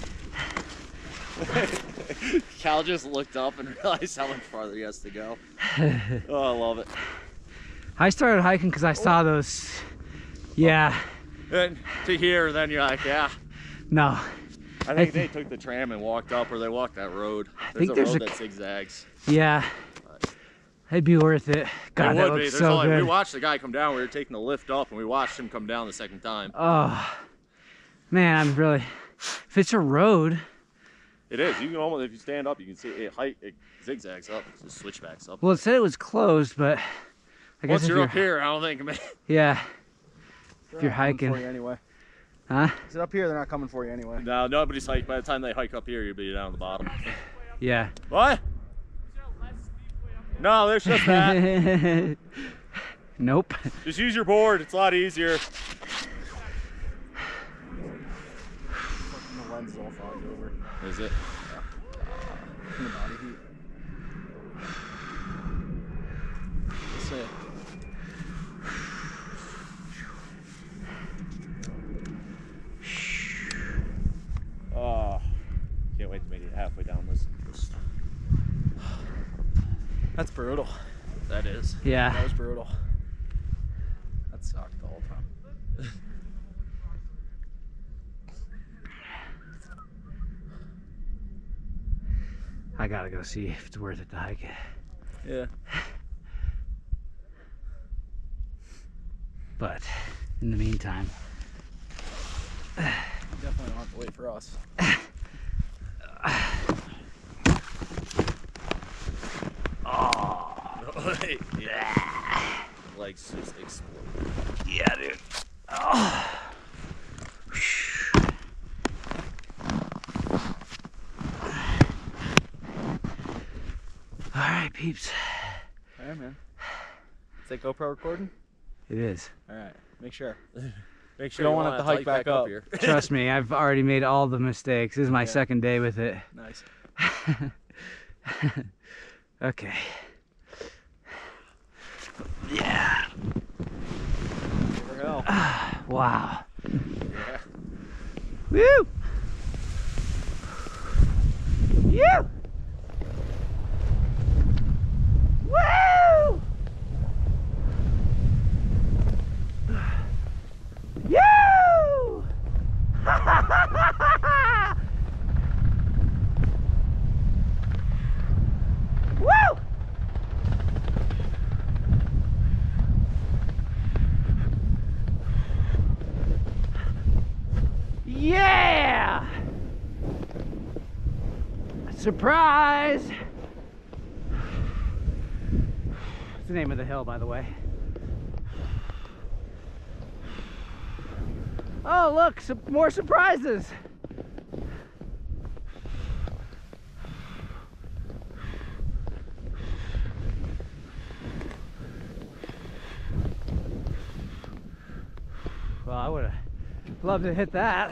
Cal just looked up and realized how much farther he has to go. Oh, I love it. I started hiking because I saw those. Yeah. And to here, then you're like, yeah. No. I think they took the tram and walked up, or they walked that road. There's think a there's road a- that zigzags. Yeah. It'd be worth it. God, it that would be. looks There's so only, good. we watched the guy come down. We were taking the lift up, and we watched him come down the second time. Oh, man, I'm really. If it's a road. It is. You can almost, if you stand up, you can see it. Height, it zigzags up. It just switchbacks up. Well, it said it was closed, but I guess Once if you're, you're up here, I don't think. Man. Yeah. if you're hiking. For you anyway. Huh? Is it up here? They're not coming for you anyway. No, nobody's hike. By the time they hike up here, you'll be down the bottom. Yeah. What? No, there's just that. Nope. Just use your board. It's a lot easier. The lens is all fogged over. Is it? From the body heat. Let's see. Oh, can't wait to make it halfway down this. this. That's brutal. That is. Yeah. That was brutal. That sucked the whole time. I gotta go see if it's worth it to hike it. Yeah. But in the meantime, You definitely don't have to wait for us. Oh, yeah. Legs just explode. Yeah, dude. Oh. All right, peeps. All right, man. Is that GoPro recording? It is. All right. Make sure. Make sure you don't want to hike back, up. here. Trust me, I've already made all the mistakes. This is my Yeah. second day with it. Nice. Okay. Yeah. Over hell. Wow. Yeah. Woo! You! Woo! You! Woo! Yeah! Surprise! What's the name of the hill, by the way? Oh, look, some more surprises! Well, I would have loved to hit that.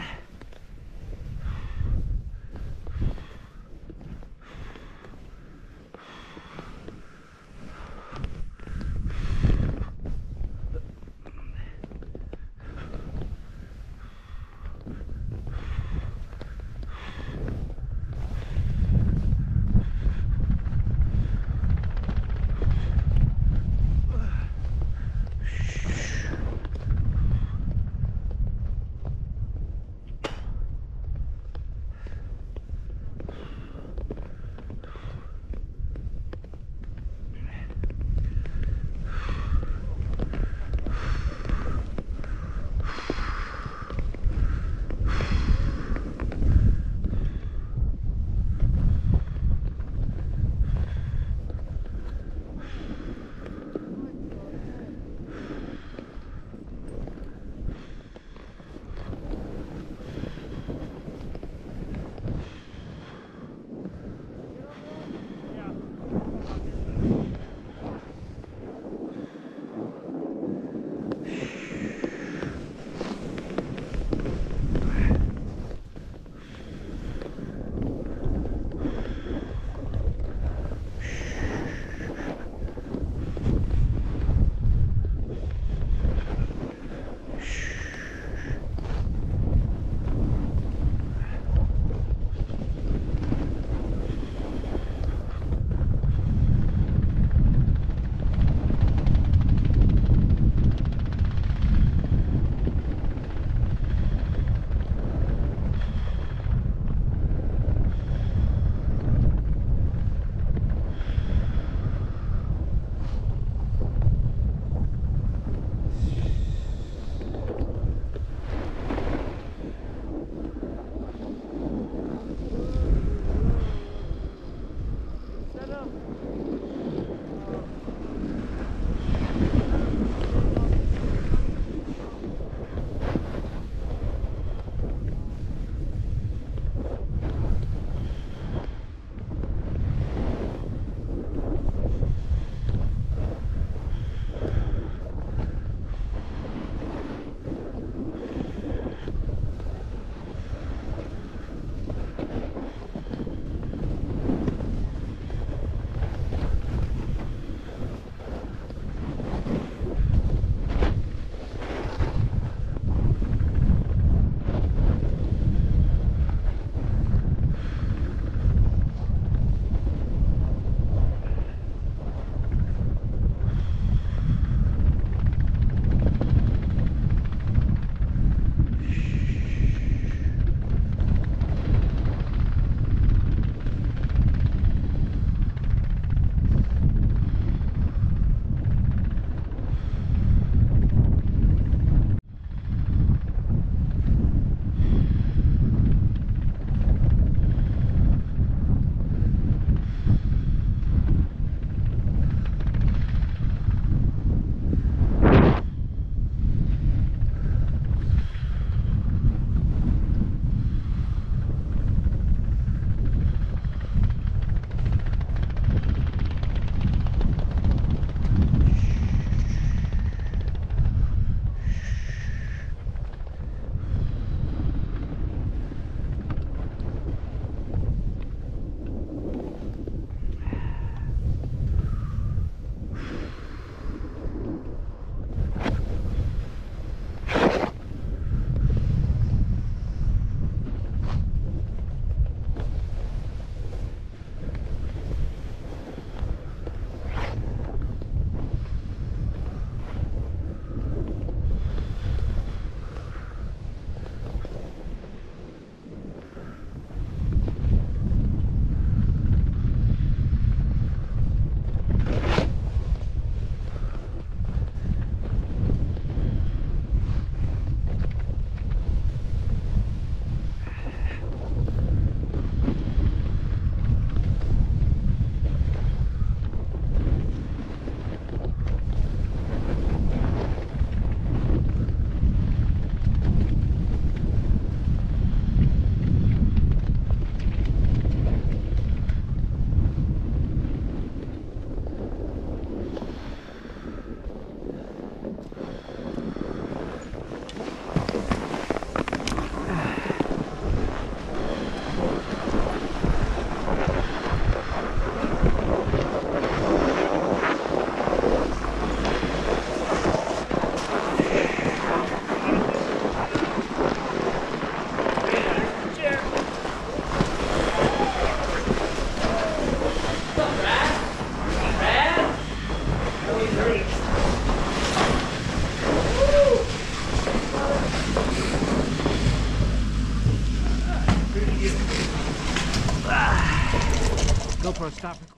stop recording.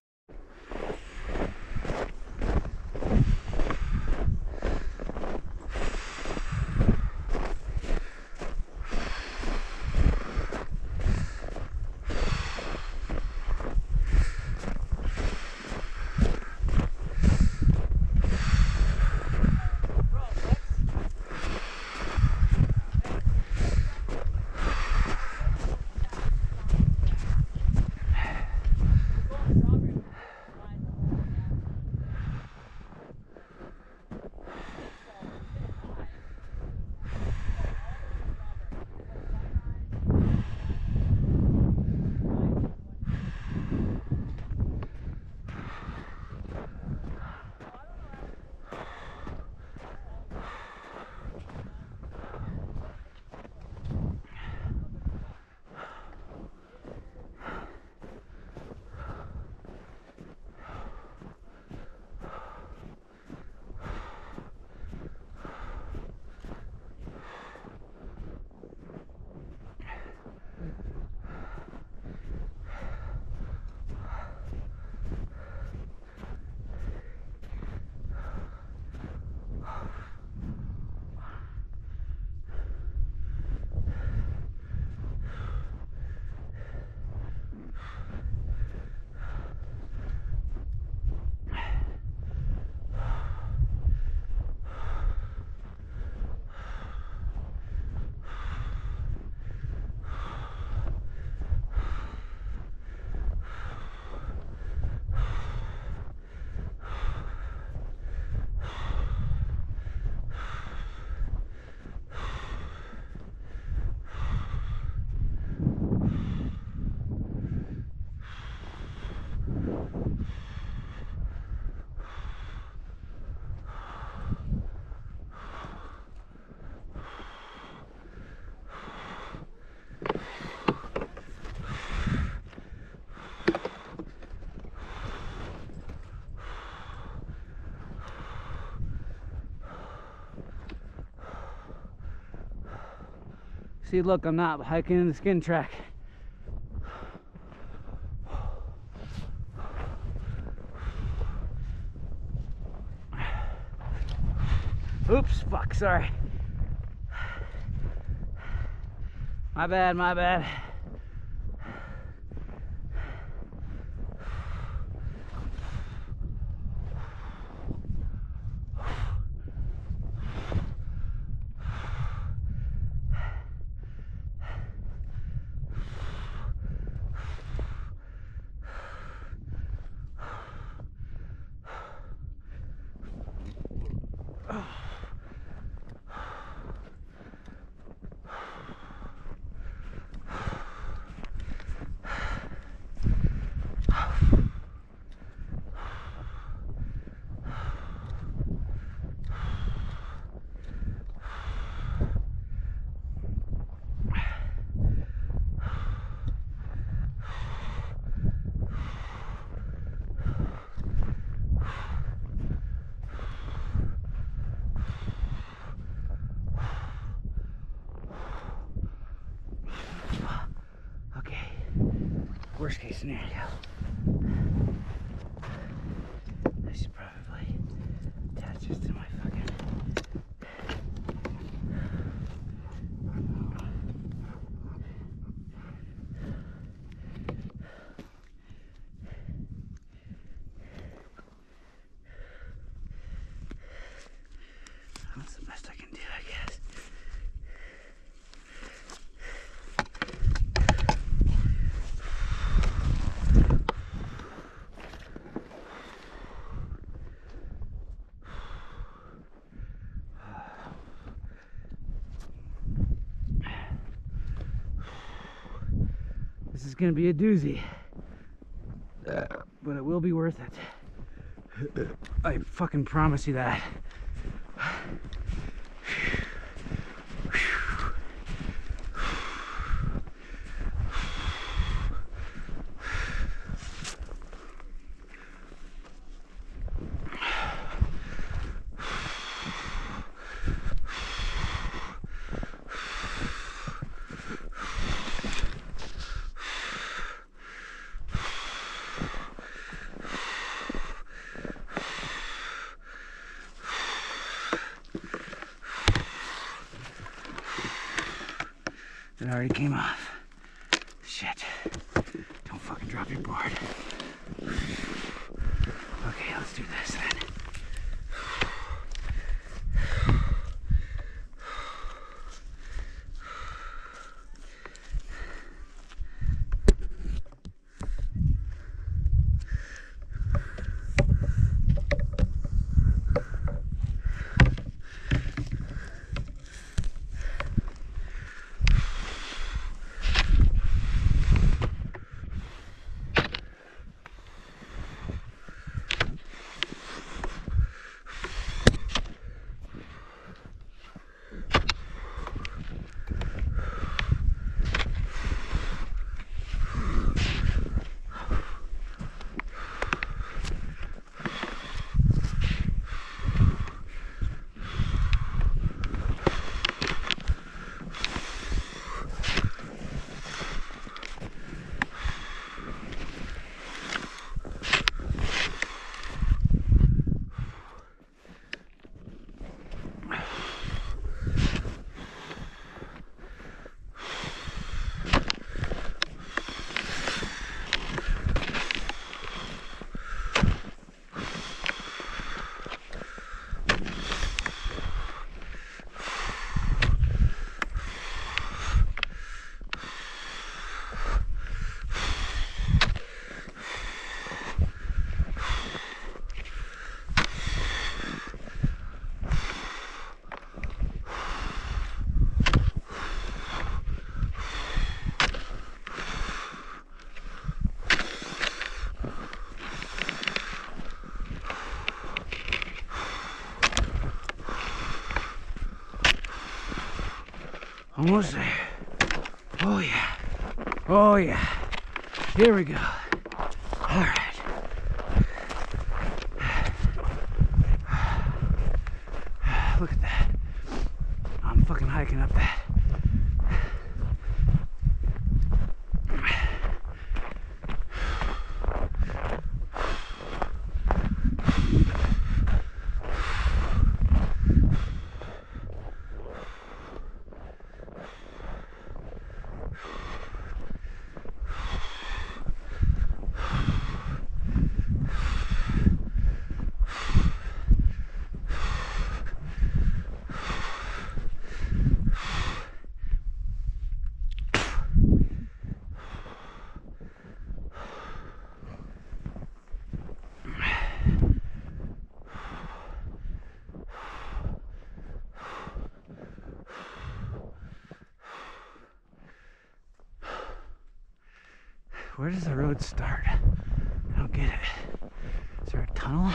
See, look, I'm not hiking in the skin track. Oops, fuck, sorry. My bad, my bad. Worst case scenario. I should probably attach this to my fucking. That's the best I can do, I guess. This is gonna be a doozy, uh, but it will be worth it. I fucking promise you that. that already came off. Shit. Don't fucking drop your board. Okay, let's do this then. Almost there. Oh yeah. Oh yeah. Here we go. All right. Look at that. I'm fucking hiking up that. Where does the road start? I don't get it. Is there a tunnel?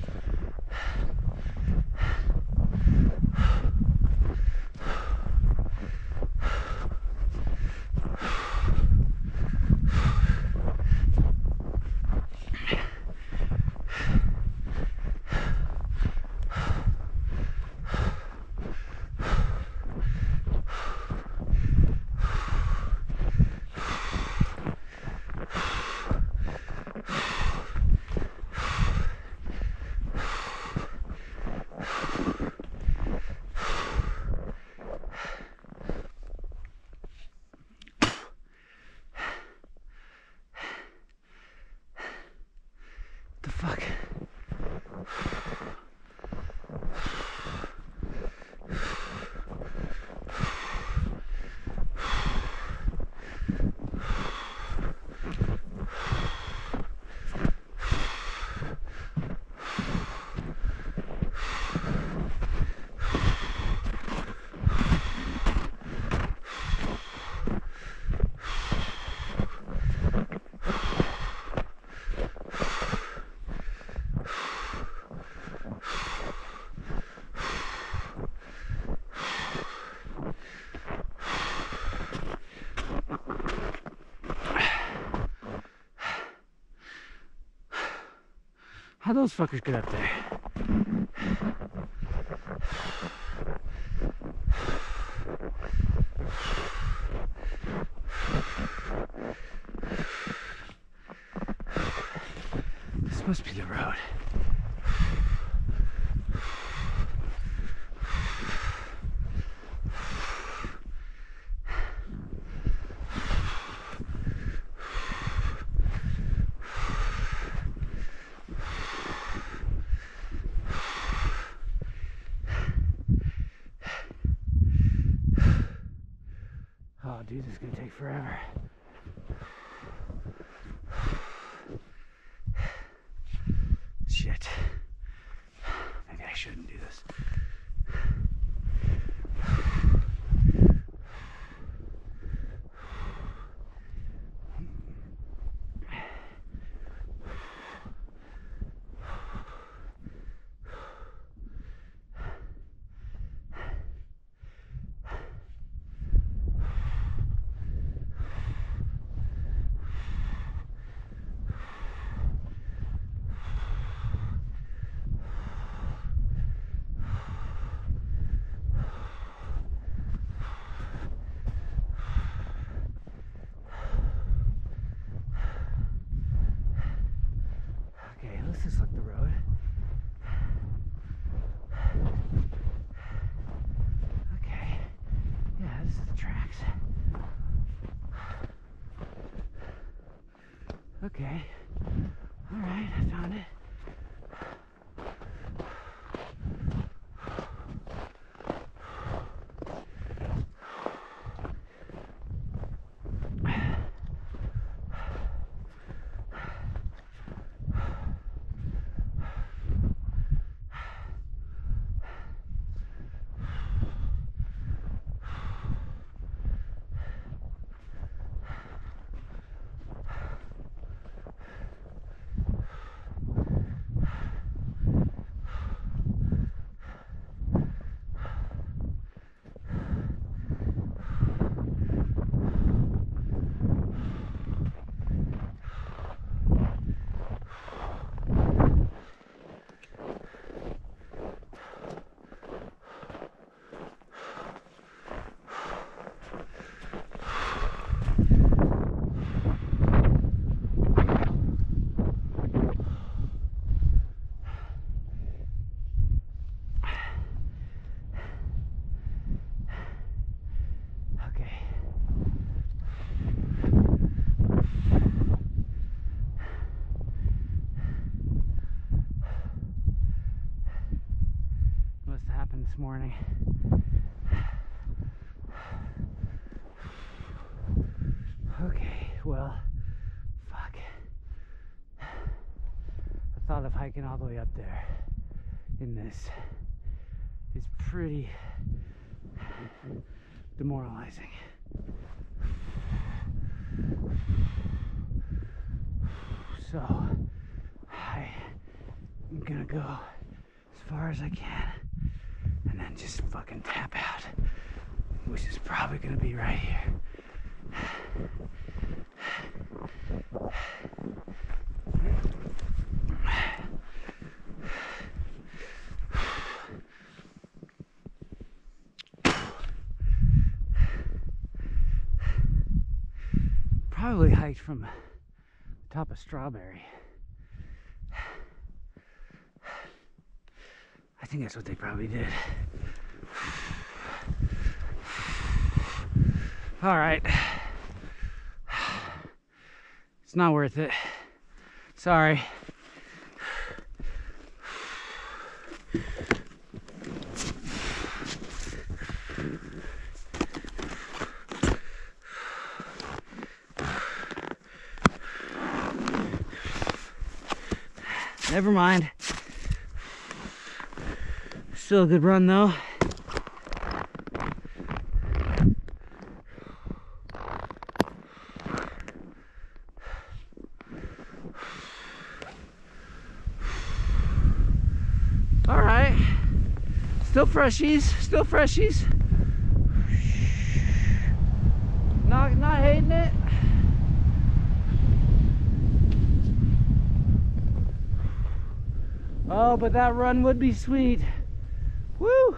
The fuck? How'd those fuckers get up there? This must be the road. dude, this is gonna take forever. Shit. Maybe I shouldn't do this. This is like the road. Okay. Yeah, this is the tracks. Okay. Alright, I found it. This morning. Okay, well, fuck. The thought of hiking all the way up there in this is pretty demoralizing. So, I am gonna go as far as I can. And then just fucking tap out, which is probably gonna be right here. Probably hiked from the top of Strawberry. I think that's what they probably did. All right. It's not worth it. Sorry. Never mind. Still a good run though. All right. Still freshies, still freshies. Not, not hating it. Oh, but that run would be sweet. Woo!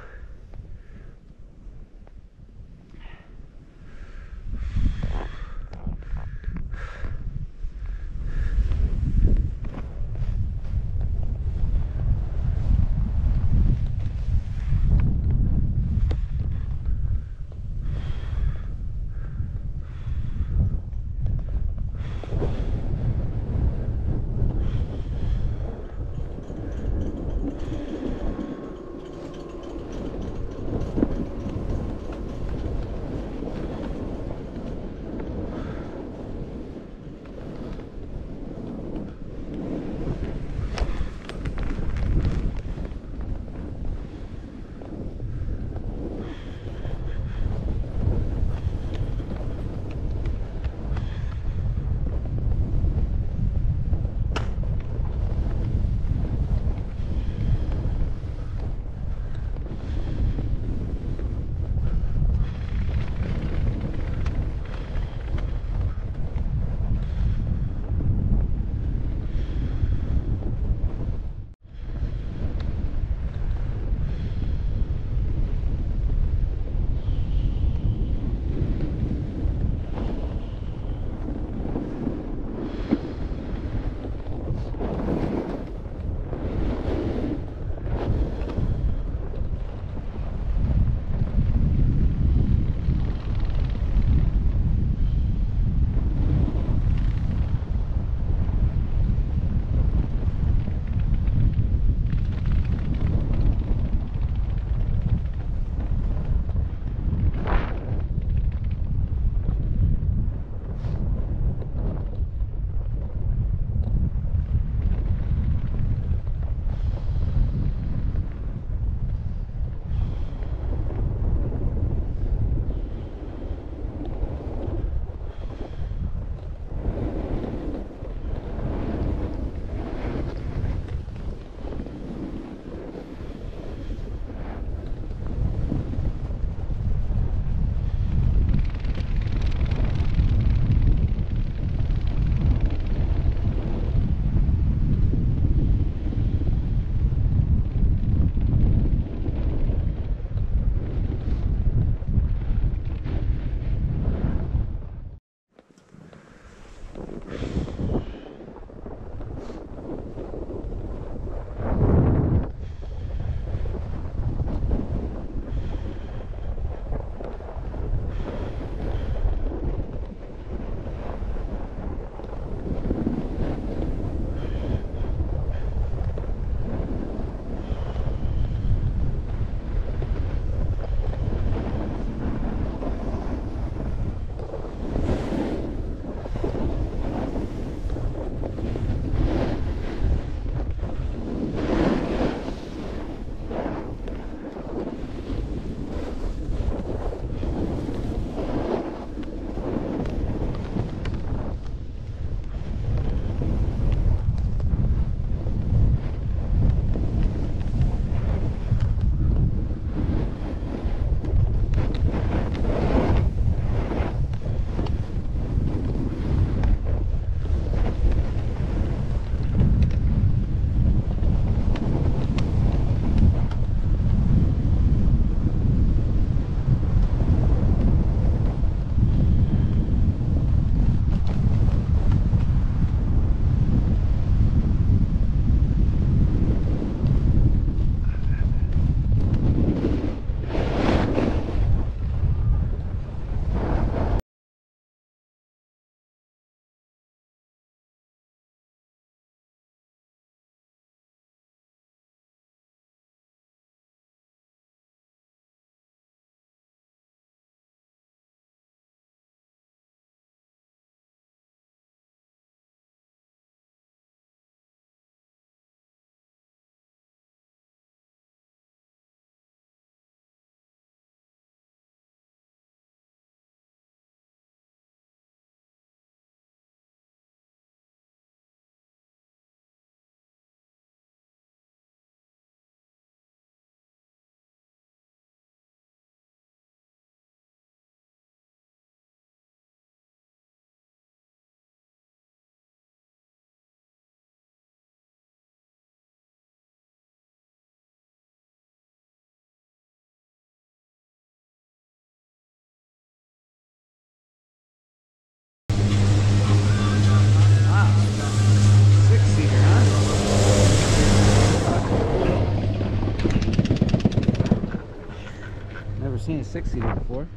seen a six-seater before.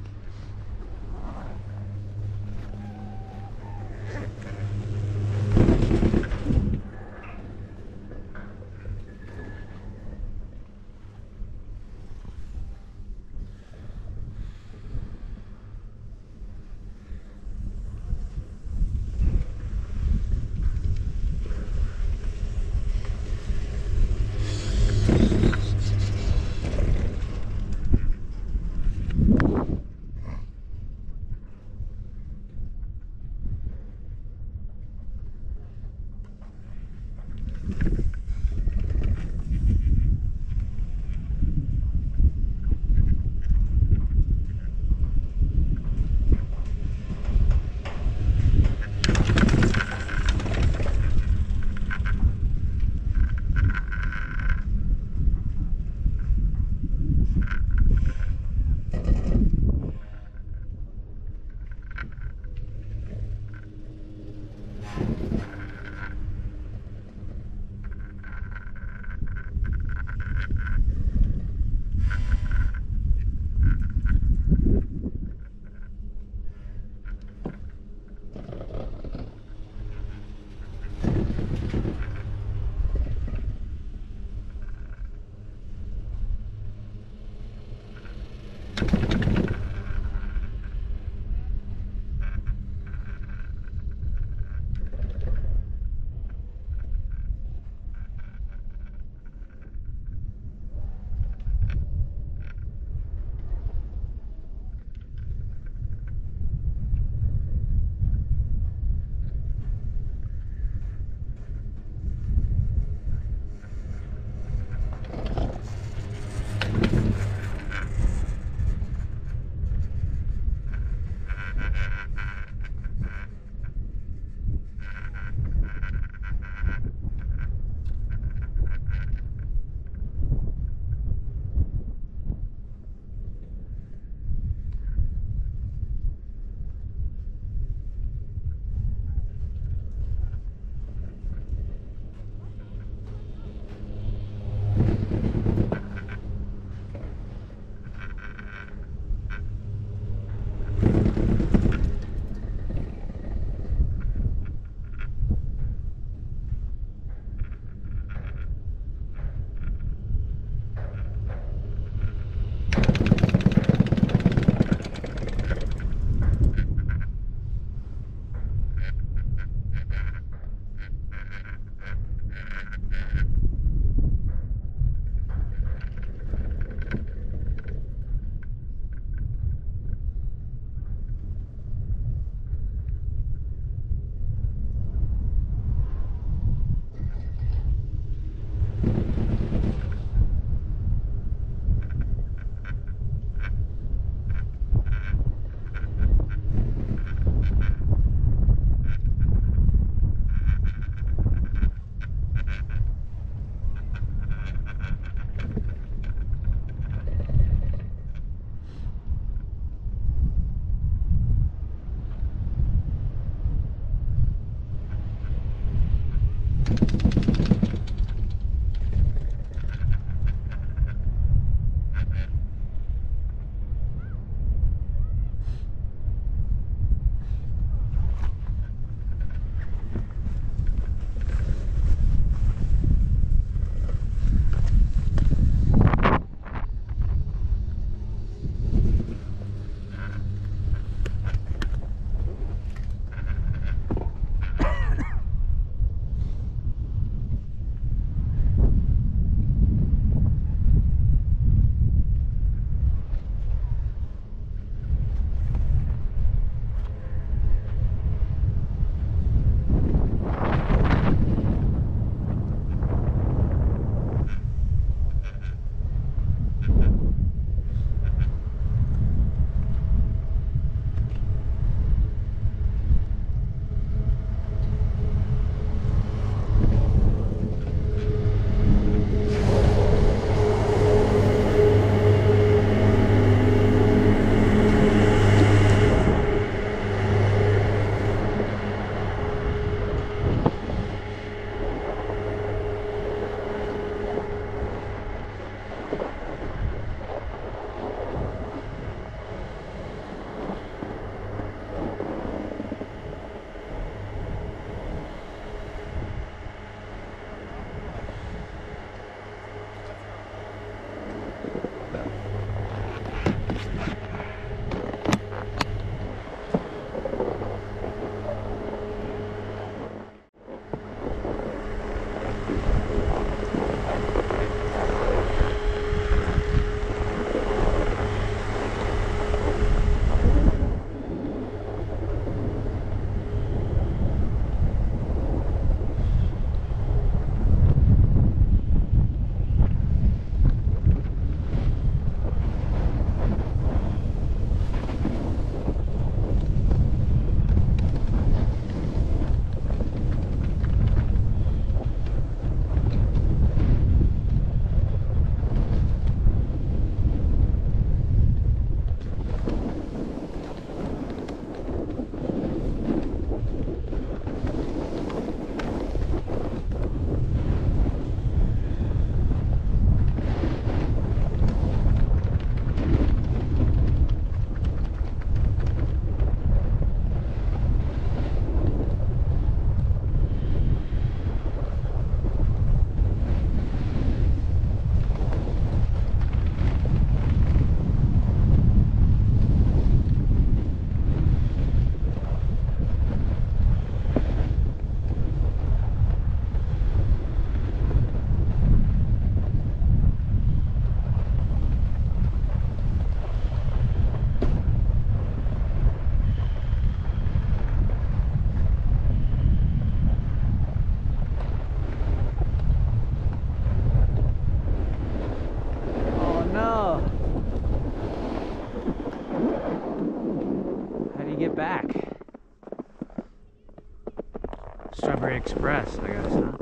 Library Express, I guess, huh?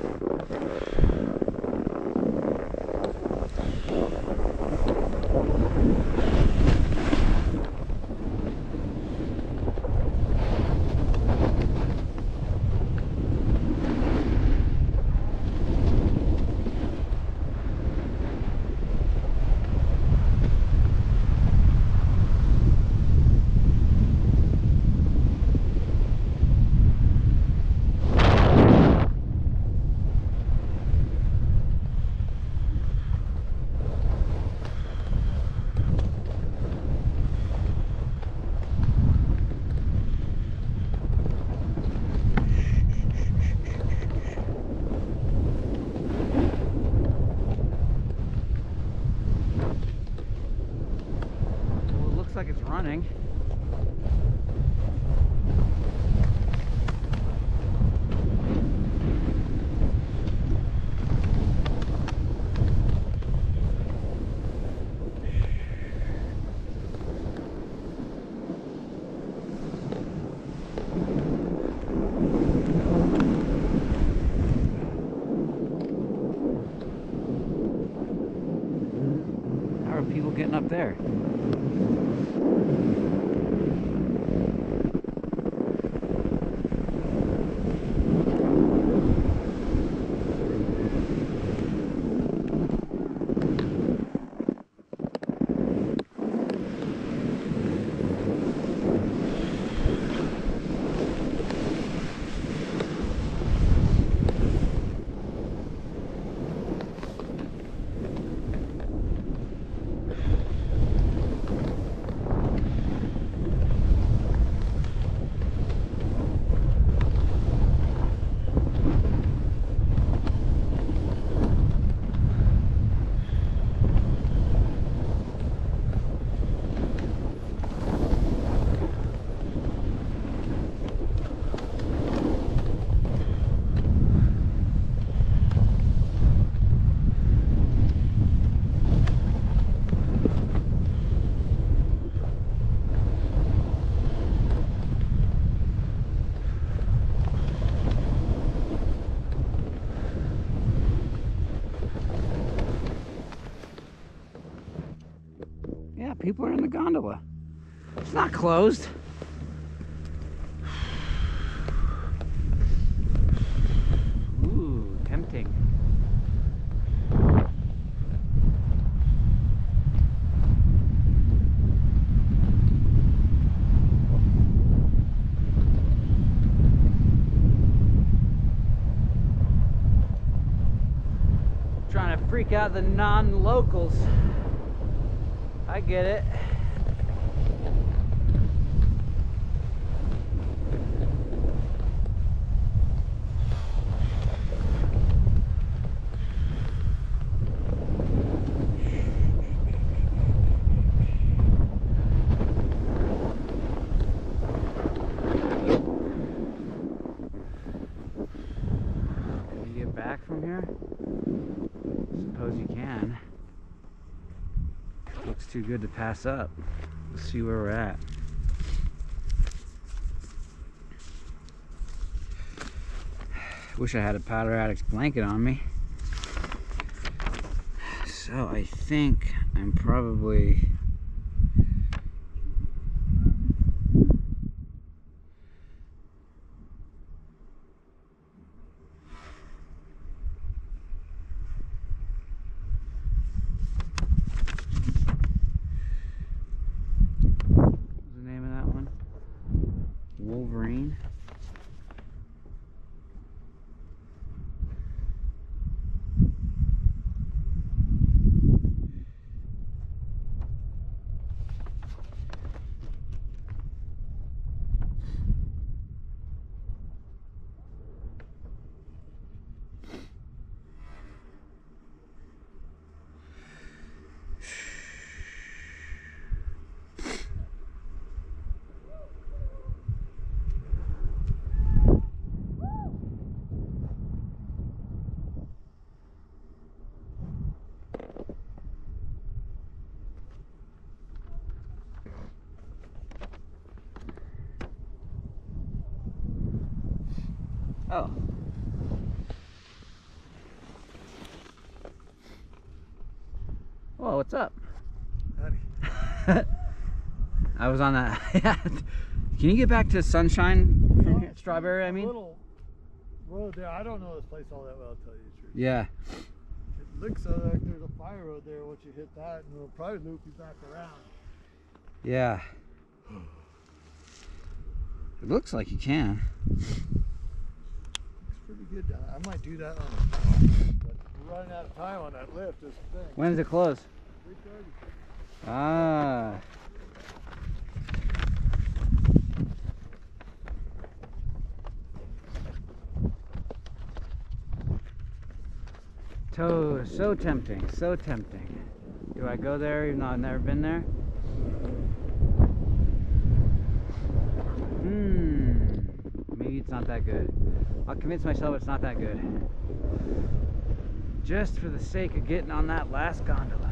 Like it's running. How are people getting up there? Yeah, people are in the gondola. It's not closed. Ooh, tempting. Trying to freak out the non-locals. I get it. Can you get back from here? Suppose you can. Looks too good to pass up. Let's see where we're at. Wish I had a Powder Addict's blanket on me. So I think I'm probably Wolverine. Oh. Whoa, what's up? Howdy. I was on that. Can you get back to Sunshine from here? Strawberry, I mean? Little road there. I don't know this place all that well, to tell you the truth. Yeah. It looks like there's a fire road there once you hit that, and it'll probably loop you back around. Yeah. It looks like you can. Looks pretty good down there. I might do that on but we're running out of time on that lift, is the thing. When does it close? three thirty. Ah. So, so tempting, so tempting. Do I go there even though I've never been there? Hmm. Maybe it's not that good. I'll convince myself it's not that good. Just for the sake of getting on that last gondola.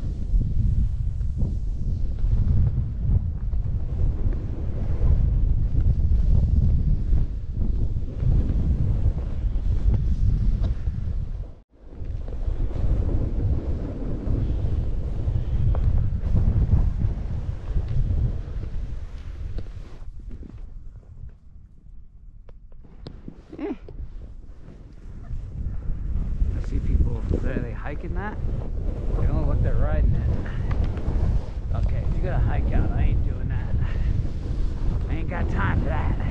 Hiking that? They don't look they're riding it. Okay, if you gotta hike out, I ain't doing that. I ain't got time for that.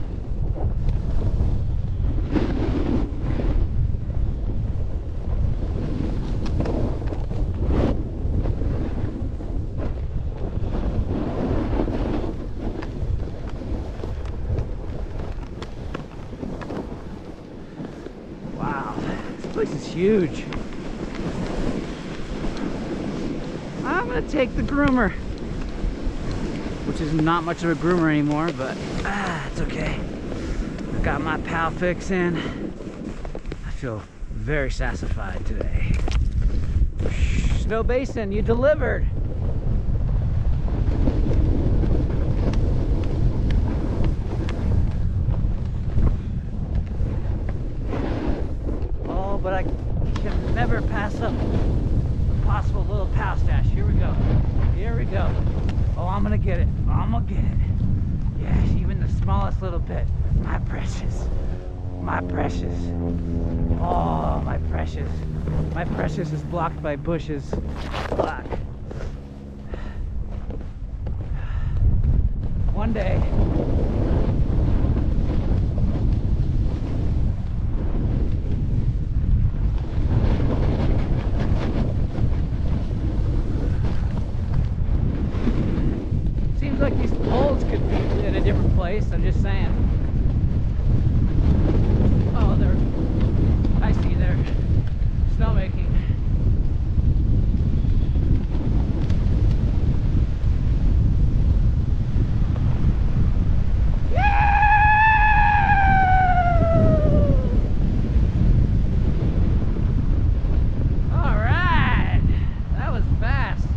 Wow, this place is huge. I'm gonna take the groomer, which is not much of a groomer anymore, but ah, it's okay. I got my pal fix in. I feel very sassified today. Snow Basin, you delivered. Oh, but I can never pass up possible little pow stash. Here we go. Here we go. Oh, I'm gonna get it. I'm gonna get it. Yes, even the smallest little bit. My precious. My precious. Oh, my precious. My precious is blocked by bushes. Fuck. One day. Like these poles could be in a different place, I'm just saying. Oh, they're, I see, they're snowmaking. All right, that was fast.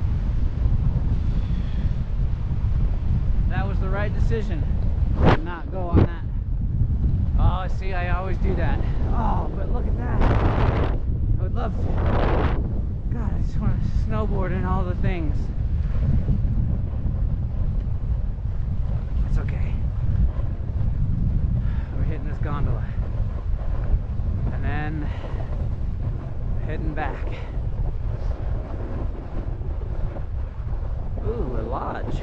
That was the right decision to not go on that. Oh, see, I always do that. Oh, but look at that. I would love to. God, I just want to snowboard and all the things. It's okay. We're hitting this gondola. And then heading back. Ooh, a lodge.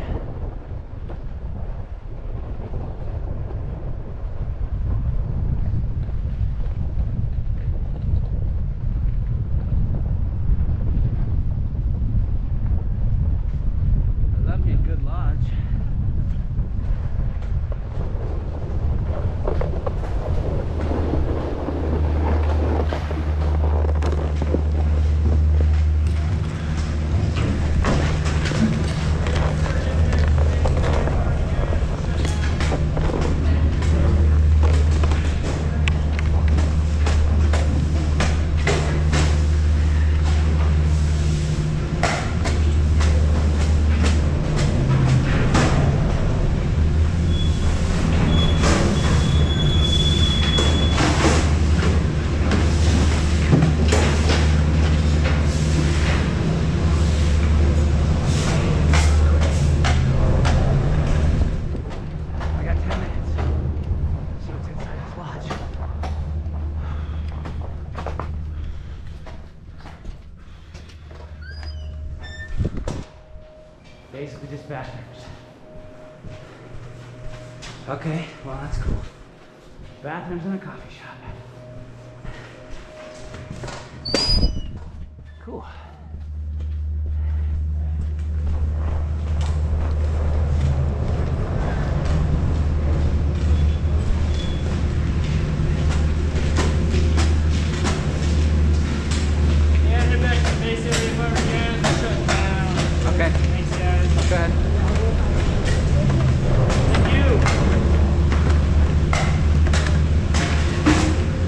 Basically just bathrooms. Okay, well that's cool. Bathrooms and a coffee shop. Cool. Okay. Thanks, guys. Go ahead. Thank you.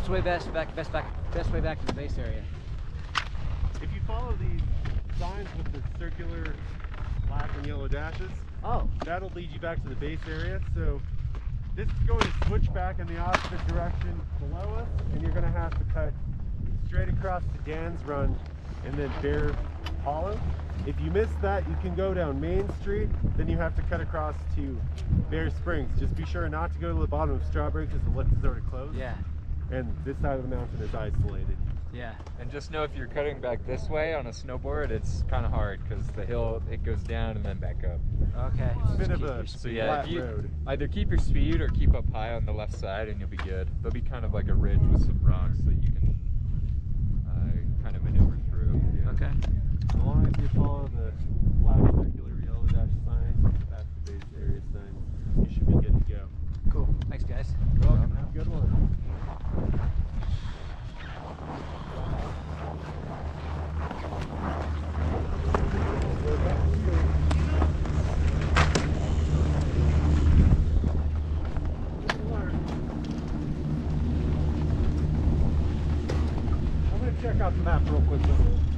What's the way best back? Best back? Best way back to the base area? If you follow these signs with the circular black and yellow dashes, oh, that'll lead you back to the base area. So this is going to switch back in the opposite direction below us, and you're going to have to cut straight across to Dan's Run and then Bear Hollow. If you miss that, you can go down Main Street, then you have to cut across to Bear Springs. Just be sure not to go to the bottom of Strawberry because the lift is already closed. Yeah. And this side of the mountain is isolated. Yeah. And just know if you're cutting back this way on a snowboard, it's kind of hard because the hill, it goes down and then back up. Okay. It's a bit of a So yeah, flat if you road. either keep your speed or keep up high on the left side and you'll be good. There'll be kind of like a ridge with some rocks that you can uh, kind of maneuver through. Yeah. Okay. As long as you follow the black circular yellow dash sign, that's the base area sign, you should be good to go. Cool. Thanks, guys. You're welcome. Have a good one. I'm going to check out the map real quick.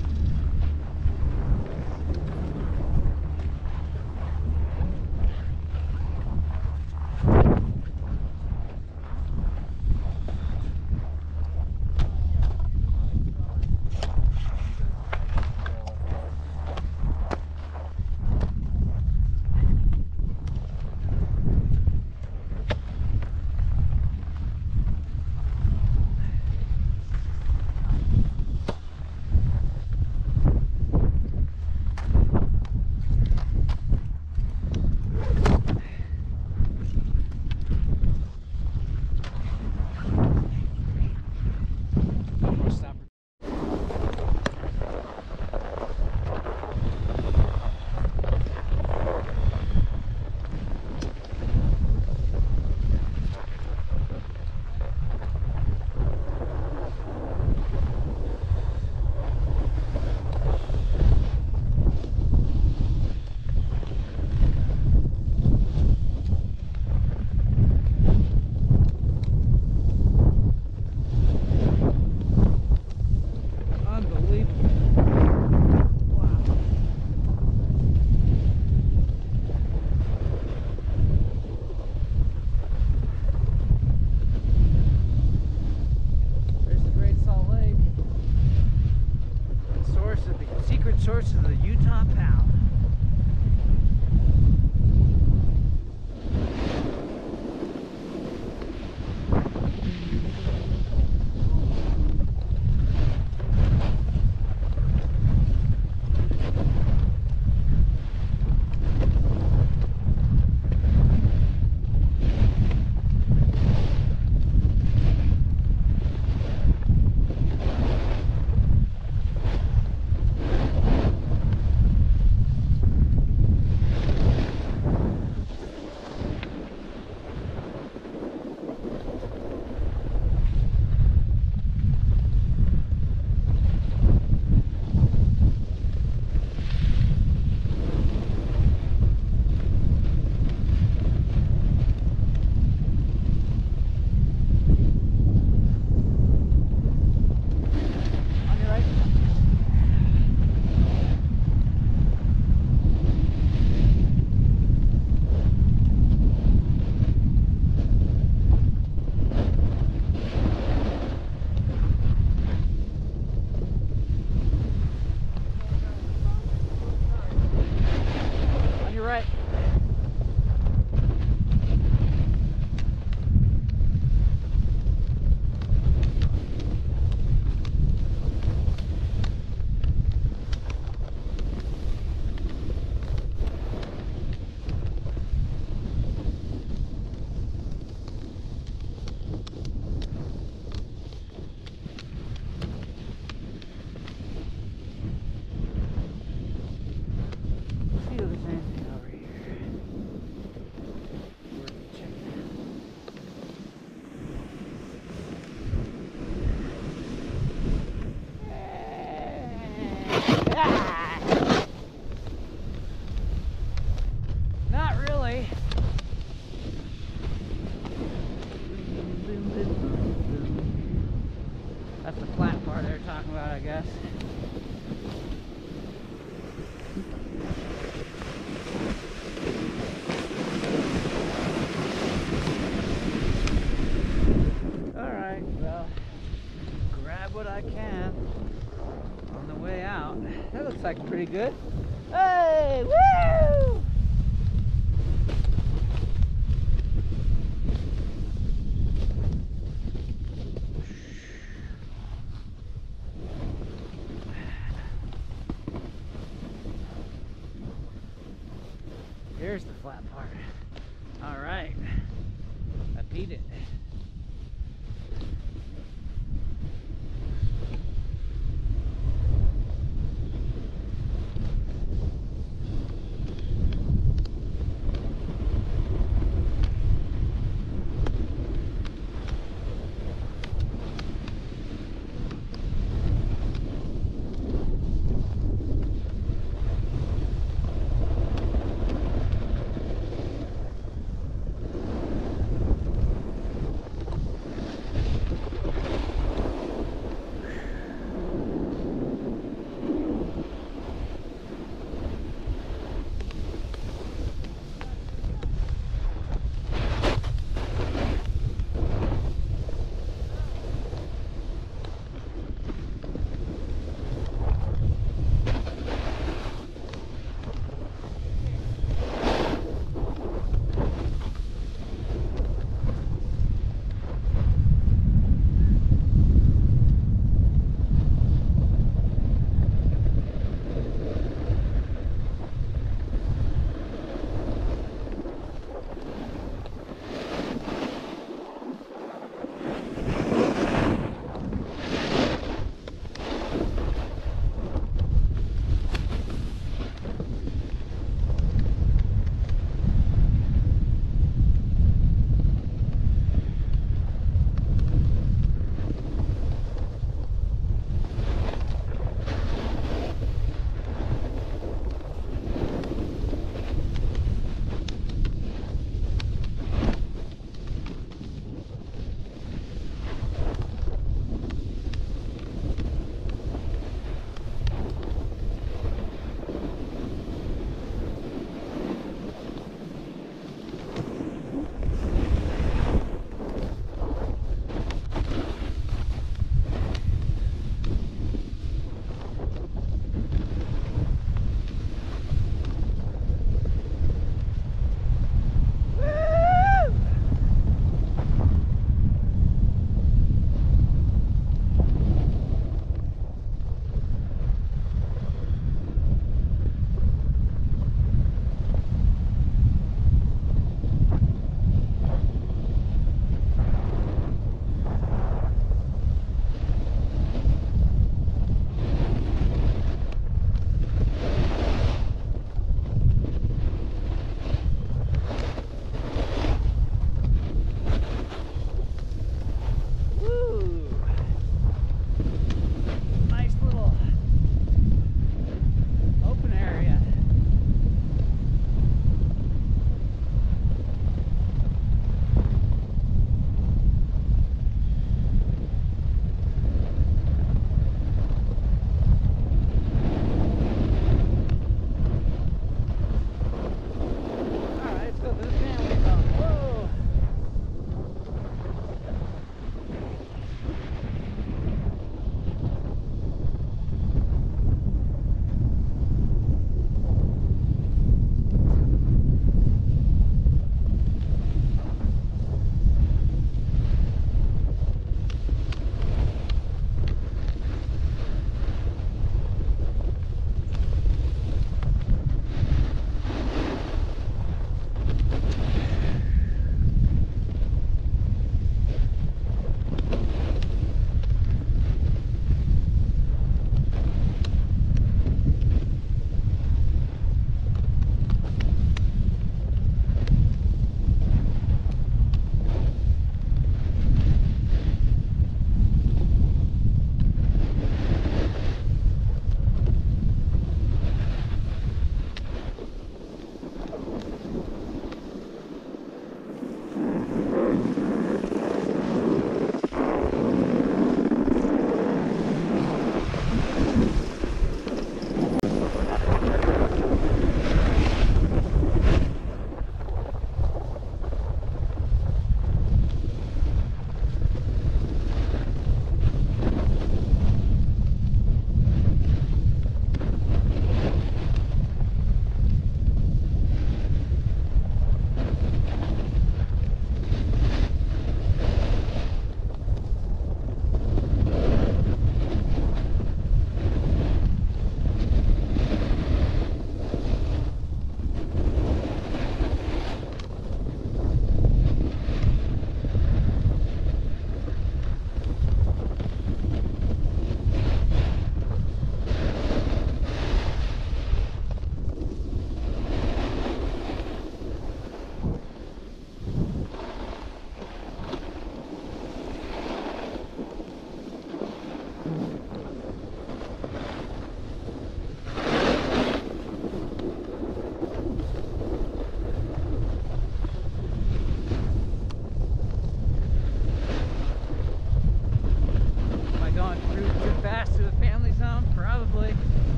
Source of the Utah Pal. I guess. Alright, well, grab what I can on the way out. That looks like pretty good. Hey, woo! Here's the flat part. All right, I beat it.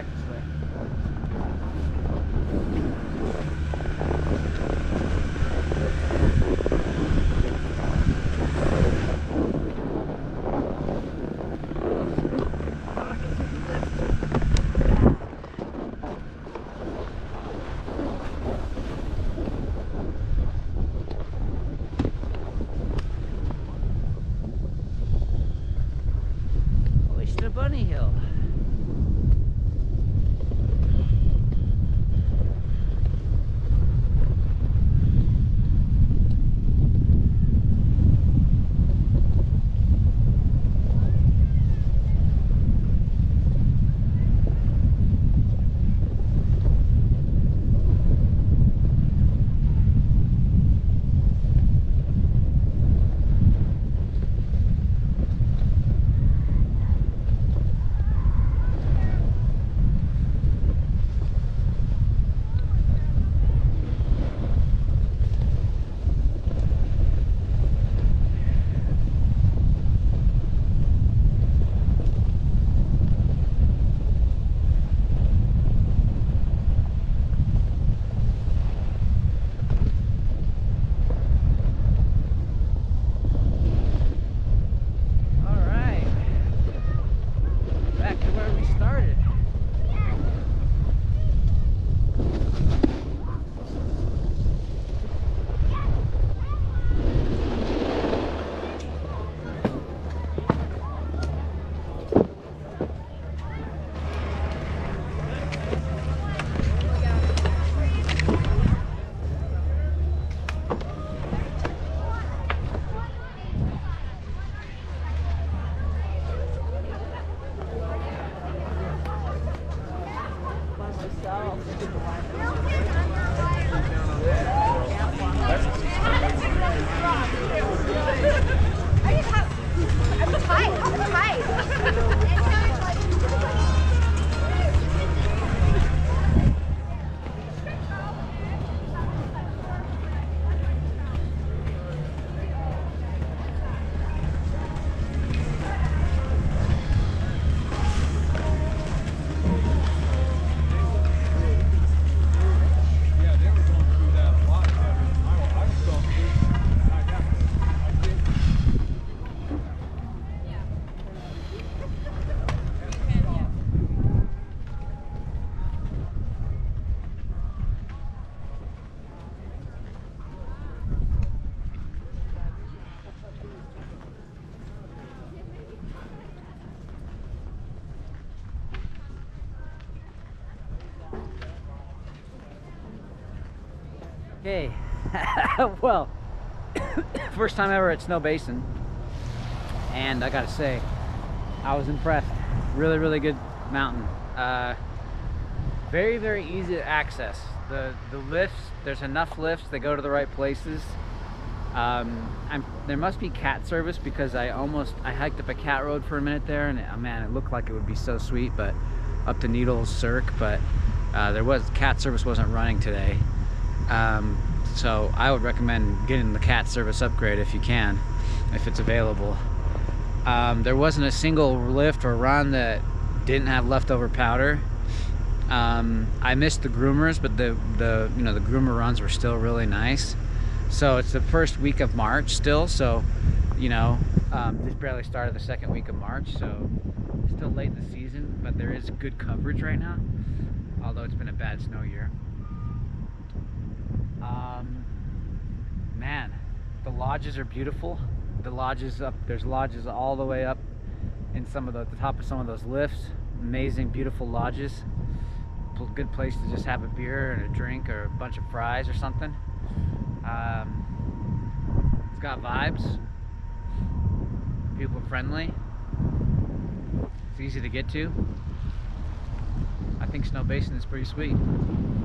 back this way. Oyster Bunny Hill. Okay, well, first time ever at Snowbasin, and I gotta say, I was impressed. Really, really good mountain. Uh, very, very easy to access. The the lifts, there's enough lifts that go to the right places. Um, I'm, there must be cat service because I almost, I hiked up a cat road for a minute there, and it, oh man, it looked like it would be so sweet, but up to Needles Cirque, but uh, there was, cat service wasn't running today. Um, so I would recommend getting the cat service upgrade if you can, if it's available. Um, there wasn't a single lift or run that didn't have leftover powder. Um, I missed the groomers, but the, the, you know, the groomer runs were still really nice. So it's the first week of March still, so, you know, um, just barely started the second week of March, so still late in the season, but there is good coverage right now, although it's been a bad snow year. Um, man, the lodges are beautiful. The lodges up, there's lodges all the way up in some of the, the top of some of those lifts. Amazing, beautiful lodges. Good place to just have a beer and a drink or a bunch of fries or something. Um, it's got vibes. People are friendly. It's easy to get to. I think Snowbasin is pretty sweet.